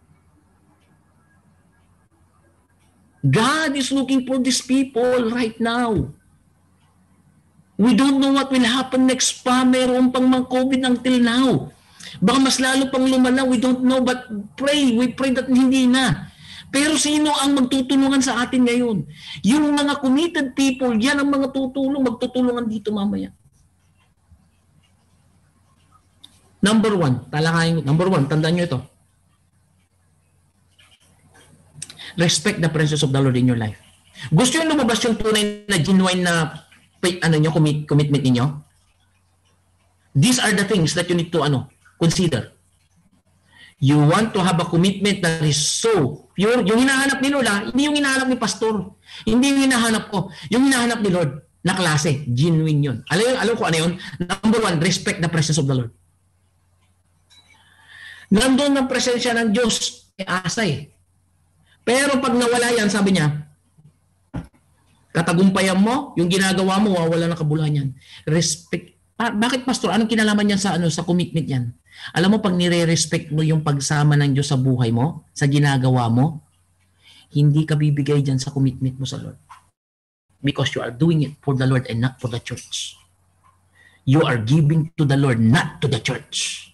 S1: God is looking for these people right now. We don't know what will happen next pa. Meron pang mga COVID until now. Baka mas lalo pang lumala, we don't know, but pray, we pray that hindi na. Pero sino ang magtutulungan sa atin ngayon? Yung mga committed people, yan ang mga tutulong, magtutulungan dito mamaya. Number one, talakayin, number one, tandaan nyo ito. Respect the presence of the Lord in your life. Gusto nyo lumabas yung tunay na genuine na ano nyo, commit, commitment ninyo? These are the things that you need to ano, consider. You want to have a commitment that is so pure. Yung hinahanap ni Lola, hindi yung hinahanap ni pastor. Hindi yung hinahanap ko. Yung hinahanap ni Lord na klase. Genuine yun. Alam, alam ko ano yun? Number one, respect the presence of the Lord. Nandun ang presensya ng Diyos kay Asa eh. Pero pag nawala yan, sabi niya, katagumpayan mo, yung ginagawa mo, wawala ng kabuluhan yan. Respect Pa- bakit pastor? Anong kinalaman niyan sa ano sa commitment niyan? Alam mo, pag nire-respect mo yung pagsama ng Diyos sa buhay mo, sa ginagawa mo, hindi ka bibigay dyan sa commitment mo sa Lord. Because you are doing it for the Lord and not for the church. You are giving to the Lord, not to the church.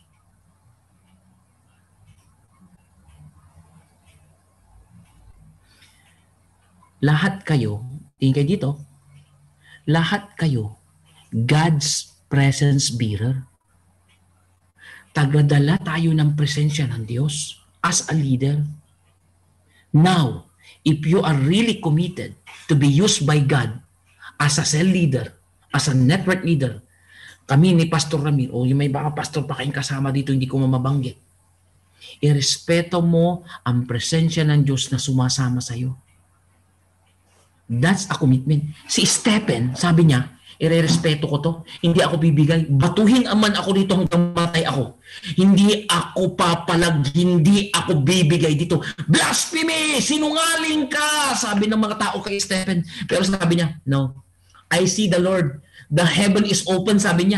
S1: Lahat kayo, tingin kayo dito, lahat kayo, God's presence bearer. Tagadala tayo ng presensya ng Diyos as a leader. Now, if you are really committed to be used by God as a cell leader, as a network leader, kami ni Pastor Ramir, o yung may baka pastor pa kayong kasama dito, hindi ko mamabanggit, irespeto mo ang presensya ng Diyos na sumasama sa iyo. That's a commitment. Si Stephen, sabi niya, irerespeto ko to. Hindi ako bibigay. Batuhin aman ako dito hanggang matay ako. Hindi ako papalag. Hindi ako bibigay dito. Blasphemy! Sinungaling ka! Sabi ng mga tao kay Stephen. Pero sabi niya, no. I see the Lord. The heaven is open, sabi niya.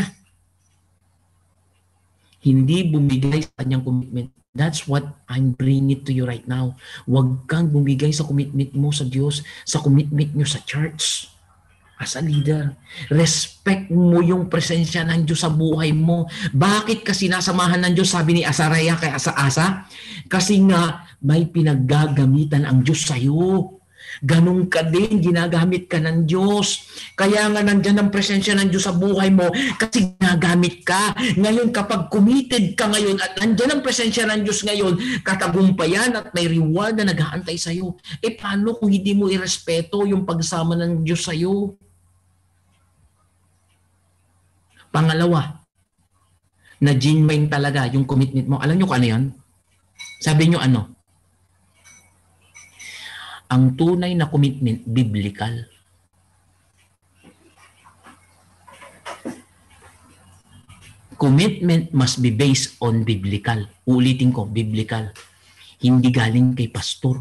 S1: Hindi bumigay sa kanyang commitment. That's what I'm bringing it to you right now. Huwag kang bumigay sa commitment mo sa Diyos, sa commitment nyo sa church. As a leader, respect mo yung presensya ng Diyos sa buhay mo. Bakit kasi nasamahan ng Diyos, sabi ni Asaraya kay Asa-Asa? Kasi nga may pinaggagamitan ang Diyos sa iyo. Ganun ka din, ginagamit ka ng Diyos. Kaya nga nandyan ang presensya ng Diyos sa buhay mo kasi ginagamit ka. Ngayon kapag committed ka ngayon at nandyan ang presensya ng Diyos ngayon, katagumpayan at may reward na nag-aantay sa iyo. Eh paano kung hindi mo irespeto yung pagsama ng Diyos sa iyo? Pangalawa, na genuine talaga yung commitment mo. Alam nyo kung ano yan? Sabi nyo ano? Ang tunay na commitment, biblical. Commitment must be based on biblical. Uulitin ko, biblical. Hindi galing kay pastor.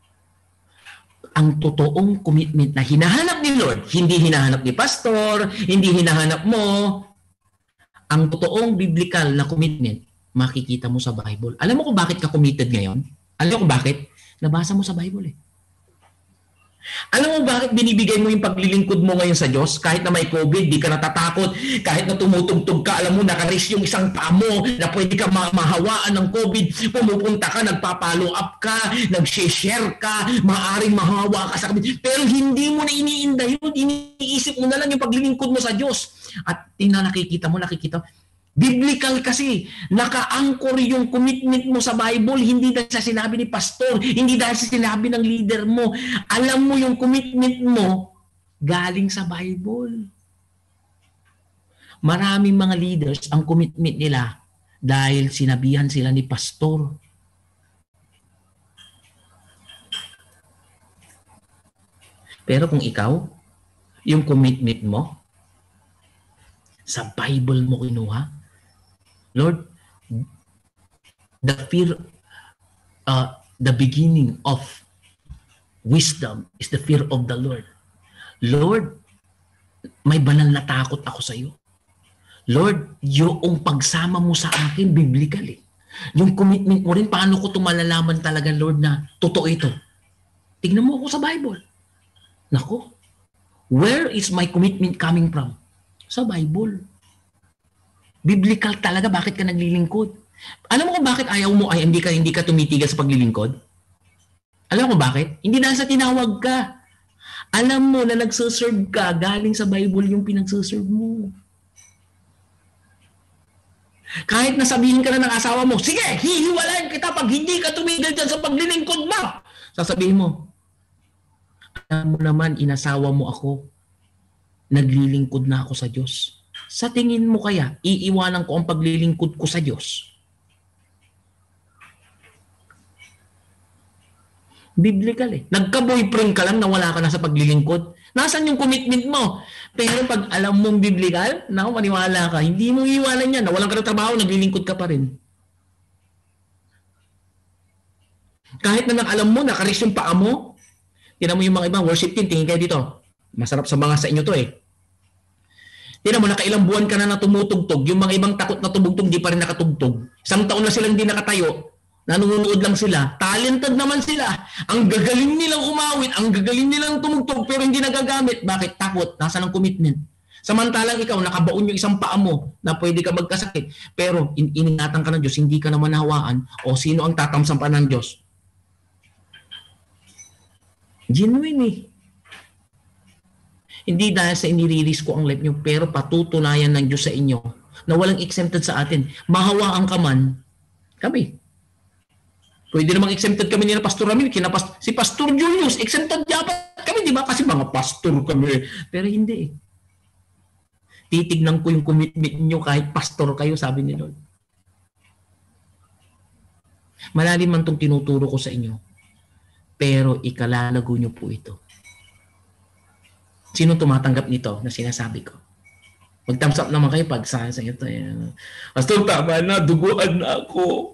S1: Ang totoong commitment na hinahanap ni Lord, hindi hinahanap ni pastor, hindi hinahanap mo, ang totoong biblical na commitment, makikita mo sa Bible. Alam mo kung bakit ka committed ngayon? Alam mo kung bakit? Nabasa mo sa Bible eh. Alam mo bakit binibigay mo yung paglilingkod mo ngayon sa Diyos? Kahit na may COVID, di ka natatakot. Kahit na tumutugtog ka, alam mo, nakaris yung isang paa mo na pwede ka ma- mahawaan ng COVID. Pumupunta ka, nagpapalo up ka, nag-share ka, maaaring mahawa ka sa COVID. Pero hindi mo na iniinda yun. Iniisip mo na lang yung paglilingkod mo sa Diyos. At tingnan, nakikita mo, nakikita mo. Biblical kasi, naka-anchor yung commitment mo sa Bible, hindi dahil sa sinabi ni pastor, hindi dahil sa sinabi ng leader mo. Alam mo yung commitment mo, galing sa Bible. Maraming mga leaders, ang commitment nila, dahil sinabihan sila ni pastor. Pero kung ikaw, yung commitment mo, sa Bible mo kinuha, Lord, the fear, uh, the beginning of wisdom is the fear of the Lord. Lord, may banal na takot ako sa iyo. Lord, yung pagsama mo sa akin, biblical eh. Yung commitment mo rin, paano ko ito malalaman talaga, Lord, na totoo ito? Tignan mo ako sa Bible. Nako, where is my commitment coming from? Sa Bible. Biblical talaga, bakit ka naglilingkod? Alam mo kung bakit ayaw mo, ay hindi ka, hindi ka tumitigal sa paglilingkod? Alam mo bakit? Hindi dahil sa tinawag ka. Alam mo na nagsuserve ka, galing sa Bible yung pinagsuserve mo. Kahit nasabihin ka na ng asawa mo, sige, hihiwalayin kita pag hindi ka tumigil dyan sa paglilingkod mo. Sasabihin mo, alam mo naman, inasawa mo ako. Naglilingkod na ako sa Diyos. Sa tingin mo kaya, iiwanan ko ang paglilingkod ko sa Diyos? Biblical eh. Nagka-boyfriend ka lang na wala ka na sa paglilingkod. Nasaan yung commitment mo? Pero pag alam mong biblical, naku, maniwala ka. Hindi mo iiwanan yan. Nawalan ka ng trabaho, naglilingkod ka pa rin. Kahit na nang alam mo, nakaris yung paa mo, tinan mo yung mga ibang worship team, tingin kayo dito. Masarap sa mga sa inyo to eh. Tingnan mo, nakailang buwan ka na na tumutugtog. Yung mga ibang takot na tumugtog, di pa rin nakatugtog. Isang taon na silang di nakatayo. Nanonood lang sila. Talented naman sila. Ang gagaling nilang umawit, ang gagaling nilang tumugtog, pero hindi nagagamit. Bakit? Takot. Nasa ng commitment. Samantalang ikaw, nakabaon yung isang paa mo na pwede ka magkasakit. Pero in iningatan ka ng Diyos, hindi ka naman hawaan. O sino ang tatamsan pa ng Diyos? Genuine eh. Hindi dahil sa iniriris ko ang life nyo, pero patutunayan ng Diyos sa inyo na walang exempted sa atin. Mahawaan ka man, kami. Pwede namang exempted kami ni Pastor Ramil, kina Past- si Pastor Julius, exempted dapat kami, di ba? Kasi mga pastor kami. Pero hindi eh. Titignan ko yung commitment nyo kahit pastor kayo, sabi ni Lord. Malalim man itong tinuturo ko sa inyo, pero ikalalago nyo po ito. Sino tumatanggap nito na sinasabi ko? Mag-thumbs up naman kayo pag sa sa ito. Pastor, tama na, duguan na ako.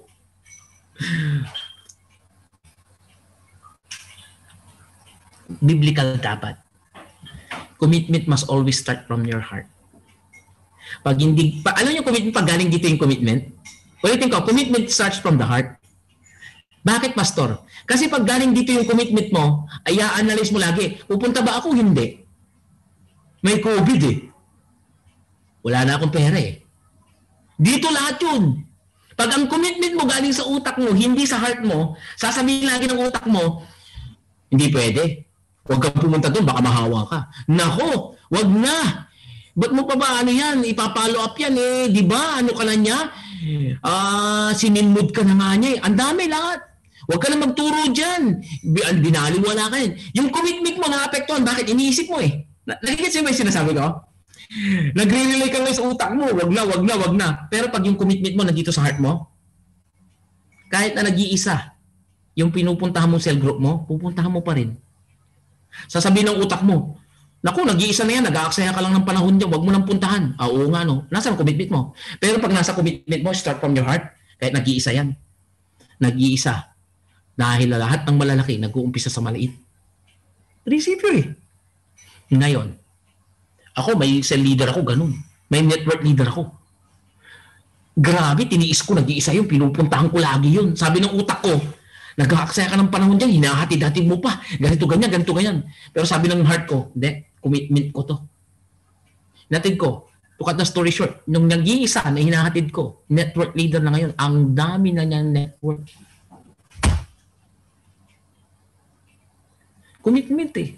S1: Biblical dapat. Commitment must always start from your heart. Pag hindi, pa, alam niyo commitment, pag galing dito yung commitment, ulitin ko, commitment starts from the heart. Bakit, Pastor? Kasi pag galing dito yung commitment mo, ay a-analyze mo lagi, pupunta ba ako? Hindi. May COVID eh. Wala na akong pera eh. Dito lahat yun. Pag ang commitment mo galing sa utak mo, hindi sa heart mo, sasabihin lagi ng utak mo, hindi pwede. Huwag kang pumunta doon, baka mahawa ka. Nako, wag na. Ba't mo pa ba ano yan? Ipapalo up yan eh. Di ba? Ano ka na niya? Ah, uh, sininmood ka na nga niya eh. Ang dami lahat. Huwag ka na magturo dyan. Binaliwala ka yan. Yung commitment mo na-apektuhan. Bakit? Iniisip mo eh. Nakikita mo yung sinasabi ko? Nagre-relay ka lang sa utak mo. Wag na, wag na, wag na. Pero pag yung commitment mo nandito sa heart mo, kahit na nag-iisa, yung pinupuntahan mong cell group mo, pupuntahan mo pa rin. Sasabihin ng utak mo, naku, nag-iisa na yan, nag-aaksaya ka lang ng panahon dyan, wag mo nang puntahan. Ah, oo nga, no? Nasa ang commitment mo? Pero pag nasa commitment mo, start from your heart, kahit nag-iisa yan. Nag-iisa. Dahil lahat ng malalaki, nag-uumpisa sa maliit. Prinsipyo eh. Ngayon, ako, may cell leader ako, ganun. May network leader ako. Grabe, tiniis ko, nag-iisa yun, pinupuntahan ko lagi yun. Sabi ng utak ko, nag-aaksaya ka ng panahon dyan, hinahatid-hatid mo pa. Ganito, ganyan, ganito, ganyan. Pero sabi ng heart ko, hindi, commitment ko to. Natid ko, to cut the story short, nung nag-iisa na hinahatid ko, network leader na ngayon, ang dami na niyang network. Commitment eh.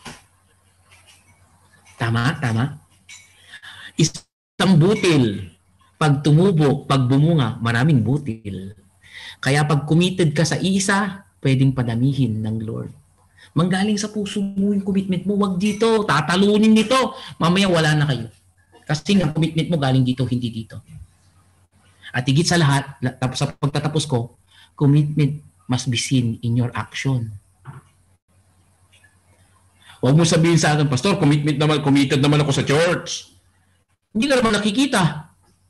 S1: Tama, tama. Isang butil, pag tumubo, pag bumunga, maraming butil. Kaya pag committed ka sa isa, pwedeng padamihin ng Lord. Manggaling sa puso mo yung commitment mo, wag dito, tatalunin nito. Mamaya wala na kayo. Kasi ang commitment mo galing dito, hindi dito. At higit sa lahat, tapos sa pagtatapos ko, commitment must be seen in your action. Huwag mo sabihin sa akin, Pastor, commitment naman, committed naman ako sa church. Hindi ka naman nakikita.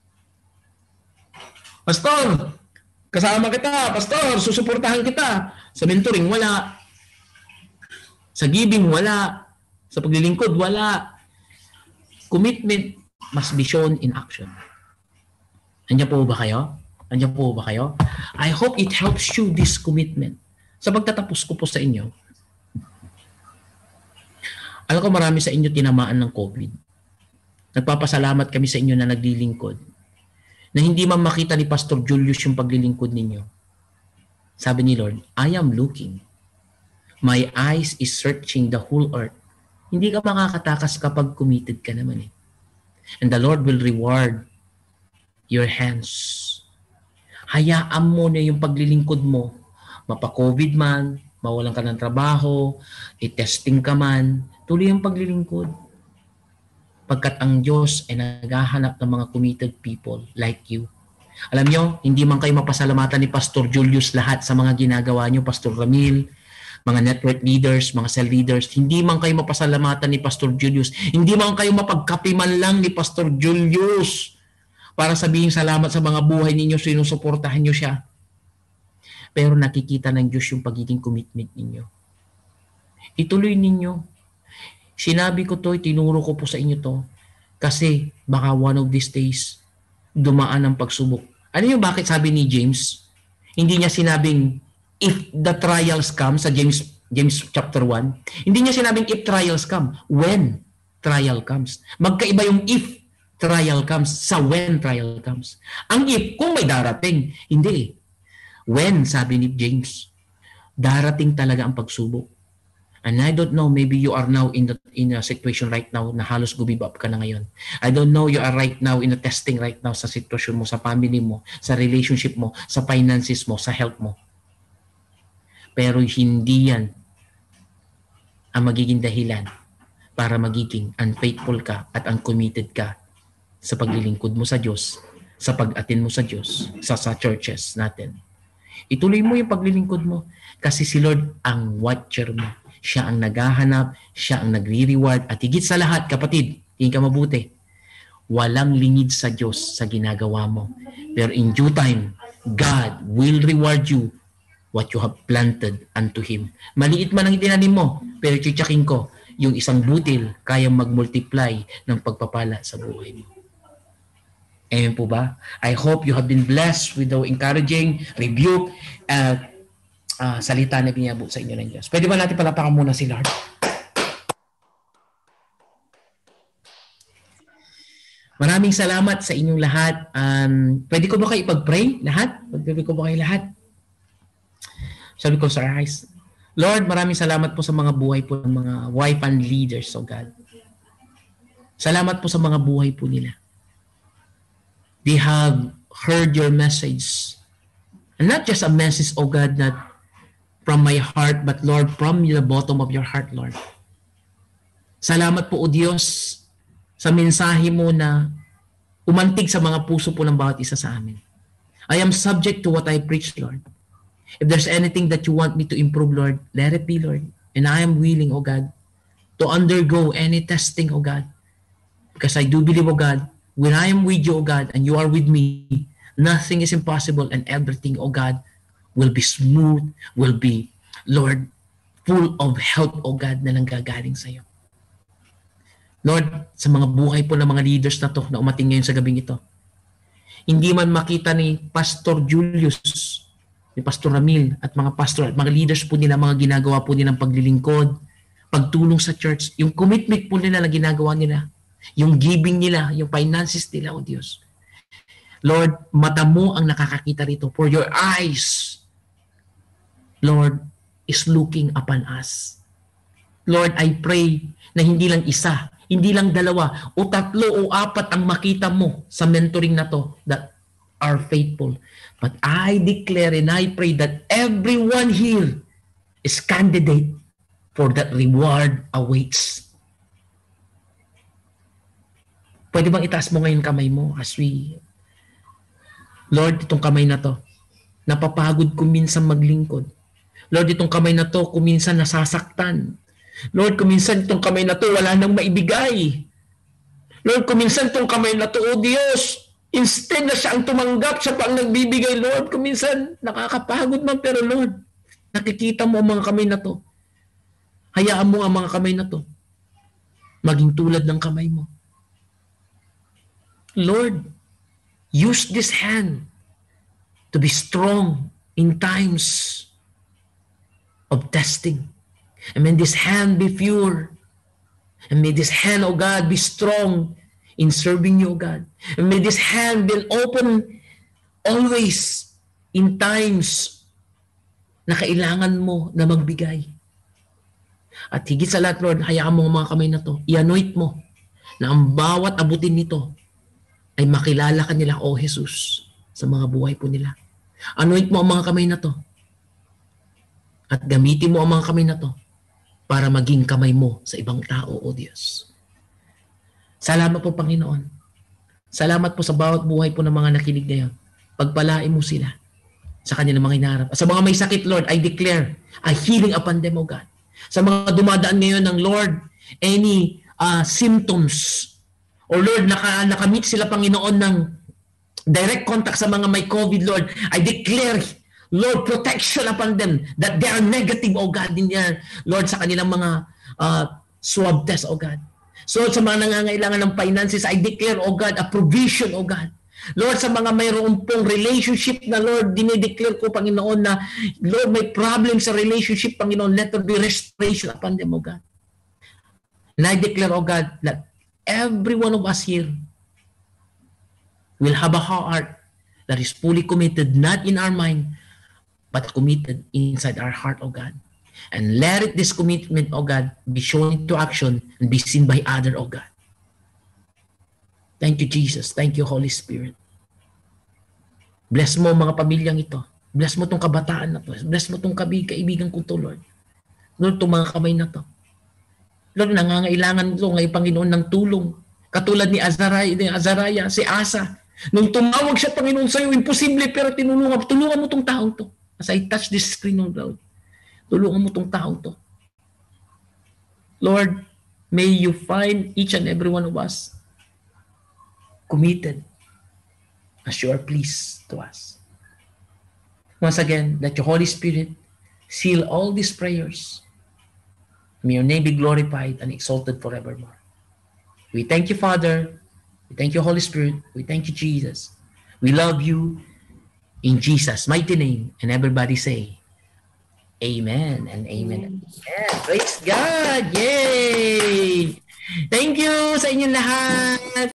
S1: Pastor, kasama kita. Pastor, susuportahan kita. Sa mentoring, wala. Sa giving, wala. Sa paglilingkod, wala. Commitment must be shown in action. Andiyan po ba kayo? Andiyan po ba kayo? I hope it helps you, this commitment. Sa pagtatapos ko po sa inyo, alam ko marami sa inyo tinamaan ng COVID. Nagpapasalamat kami sa inyo na naglilingkod. Na hindi man makita ni Pastor Julius yung paglilingkod ninyo. Sabi ni Lord, I am looking. My eyes is searching the whole earth. Hindi ka makakatakas kapag committed ka naman eh. And the Lord will reward your hands. Hayaan mo na yung paglilingkod mo. Mapa-COVID man, mawalan ka ng trabaho, i-testing ka man, tuloy ang paglilingkod. Pagkat ang Diyos ay naghahanap ng mga committed people like you. Alam nyo, hindi man kayo mapasalamatan ni Pastor Julius lahat sa mga ginagawa nyo, Pastor Ramil, mga network leaders, mga cell leaders, hindi man kayo mapasalamatan ni Pastor Julius, hindi man kayo mapagkapi man lang ni Pastor Julius para sabihin salamat sa mga buhay ninyo, sinusuportahan nyo siya. Pero nakikita ng Diyos yung pagiging commitment ninyo. Ituloy ninyo. Sinabi ko to, tinuro ko po sa inyo to. Kasi baka one of these days, dumaan ang pagsubok. Ano yung bakit sabi ni James? Hindi niya sinabing, if the trials come, sa James James chapter one, hindi niya sinabing if trials come, when trial comes. Magkaiba yung if trial comes sa when trial comes. Ang if, kung may darating, hindi. When, sabi ni James, darating talaga ang pagsubok. And I don't know, maybe you are now in the, in a situation right now na halos gumibab ka na ngayon. I don't know, you are right now in a testing right now sa sitwasyon mo, sa family mo, sa relationship mo, sa finances mo, sa health mo. Pero hindi yan ang magiging dahilan para magiging unfaithful ka at uncommitted ka sa paglilingkod mo sa Diyos, sa pag-attend mo sa Diyos, sa, sa churches natin. Ituloy mo yung paglilingkod mo kasi si Lord ang watcher mo. Siya ang naghahanap, siya ang nagre-reward, at higit sa lahat, kapatid, tingin ka mabuti, walang lingid sa Diyos sa ginagawa mo. Pero in due time, God will reward you what you have planted unto Him. Maliit man ang itinanim mo, pero tsitsakin ko, yung isang butil kayang mag-multiply ng pagpapala sa buhay mo. Amen po ba? I hope you have been blessed with the encouraging rebuke at uh, salita na biniyabot sa inyo ng Diyos. Pwede ba natin palapakan muna si Lord? Maraming salamat sa inyong lahat. Um, pwede ko ba kayo ipag-pray lahat? Pwede ko ba kayo lahat? Sabi ko sa eyes. Lord, maraming salamat po sa mga buhay po ng mga wife and leaders, oh God. Salamat po sa mga buhay po nila. They have heard your message. And not just a message, oh God, that from my heart, but Lord, from the bottom of your heart, Lord. Salamat po, O Diyos, sa mensahe mo na umantig sa mga puso po ng bawat isa sa amin. I am subject to what I preach, Lord. If there's anything that you want me to improve, Lord, let it be, Lord. And I am willing, O God, to undergo any testing, O God. Because I do believe, O God, when I am with you, O God, and you are with me, nothing is impossible, and everything, O God, will be smooth, will be, Lord, full of help, O God, na nanggagaling sa iyo. Lord, sa mga buhay po ng mga leaders na to na umating ngayon sa gabing ito, hindi man makita ni Pastor Julius, ni Pastor Ramil, at mga pastor at mga leaders po nila, mga ginagawa po nilang paglilingkod, pagtulong sa church, yung commitment po nila na ginagawa nila, yung giving nila, yung finances nila, O Diyos. Lord, mata mo ang nakakakita rito. For your eyes, Lord, is looking upon us. Lord, I pray na hindi lang isa, hindi lang dalawa, o tatlo o apat ang makita mo sa mentoring na to that are faithful. But I declare and I pray that everyone here is candidate for that reward awaits. Pwede bang itaas mo ngayon kamay mo as we, Lord, itong kamay na to, napapagod ko minsan maglingkod. Lord, itong kamay na to, kung minsan nasasaktan. Lord, kung minsan itong kamay na to, wala nang maibigay. Lord, kung minsan itong kamay na to, O Diyos, instead na siya ang tumanggap, siya pa ang nagbibigay, Lord. Kung minsan, nakakapagod man, pero Lord, nakikita mo ang mga kamay na to. Hayaan mo ang mga kamay na to maging tulad ng kamay mo. Lord, use this hand to be strong in times of testing. And may this hand be pure. And may this hand, O God, be strong in serving you, O God. And may this hand be open always in times na kailangan mo na magbigay. At higit sa lahat, Lord, hayaan mo ang mga kamay na to. I-anoint mo na ang bawat abutin nito ay makilala ka nila, O Jesus, sa mga buhay po nila. Anoint mo ang mga kamay na to. At gamitin mo ang mga kamay na to para maging kamay mo sa ibang tao, O Diyos. Salamat po, Panginoon. Salamat po sa bawat buhay po ng mga nakinig ngayon. Pagpalain mo sila sa kanilang mga hinaharap. Sa mga may sakit, Lord, I declare a healing upon them, O God. Sa mga dumadaan ngayon ng Lord, any uh, symptoms, o Lord, naka, nakamit sila, Panginoon, ng direct contact sa mga may COVID, Lord, I declare, Lord, protection upon them, that they are negative, O God, in their, Lord, sa kanilang mga uh, swab test, O God. So sa mga nangangailangan ng finances, I declare, O God, a provision, O God. Lord, sa mga mayroon pong relationship na, Lord, dinideclare ko, Panginoon, na, Lord, may problem sa relationship, Panginoon, let there be restoration upon them, O God. And I declare, O God, that every one of us here will have a heart that is fully committed, not in our mind, but committed inside our heart, O God. And let it, this commitment, O God, be shown into action and be seen by others, O God. Thank you, Jesus. Thank you, Holy Spirit. Bless mo mga pamilyang ito. Bless mo itong kabataan na to. Bless mo itong kaibigan ko to, Lord. Lord, itong mga kamay na to. Lord, nangangailangan ito ngayon, Panginoon, ng tulong. Katulad ni Azariah, ni Azariah, si Asa. Nung tumawag siya, Panginoon, sa'yo, imposible, pero tinulungan. Tulungan mo itong taong to. As I touch this screen, Lord, tulungan mo itong taong to. Lord, may you find each and every one of us committed as you are pleased to us. Once again, let your Holy Spirit seal all these prayers. May your name be glorified and exalted forevermore. We thank you, Father. We thank you, Holy Spirit. We thank you, Jesus. We love you in Jesus' mighty name. And everybody say, Amen and amen. Amen. Praise God. Yay! Thank you sa inyong lahat.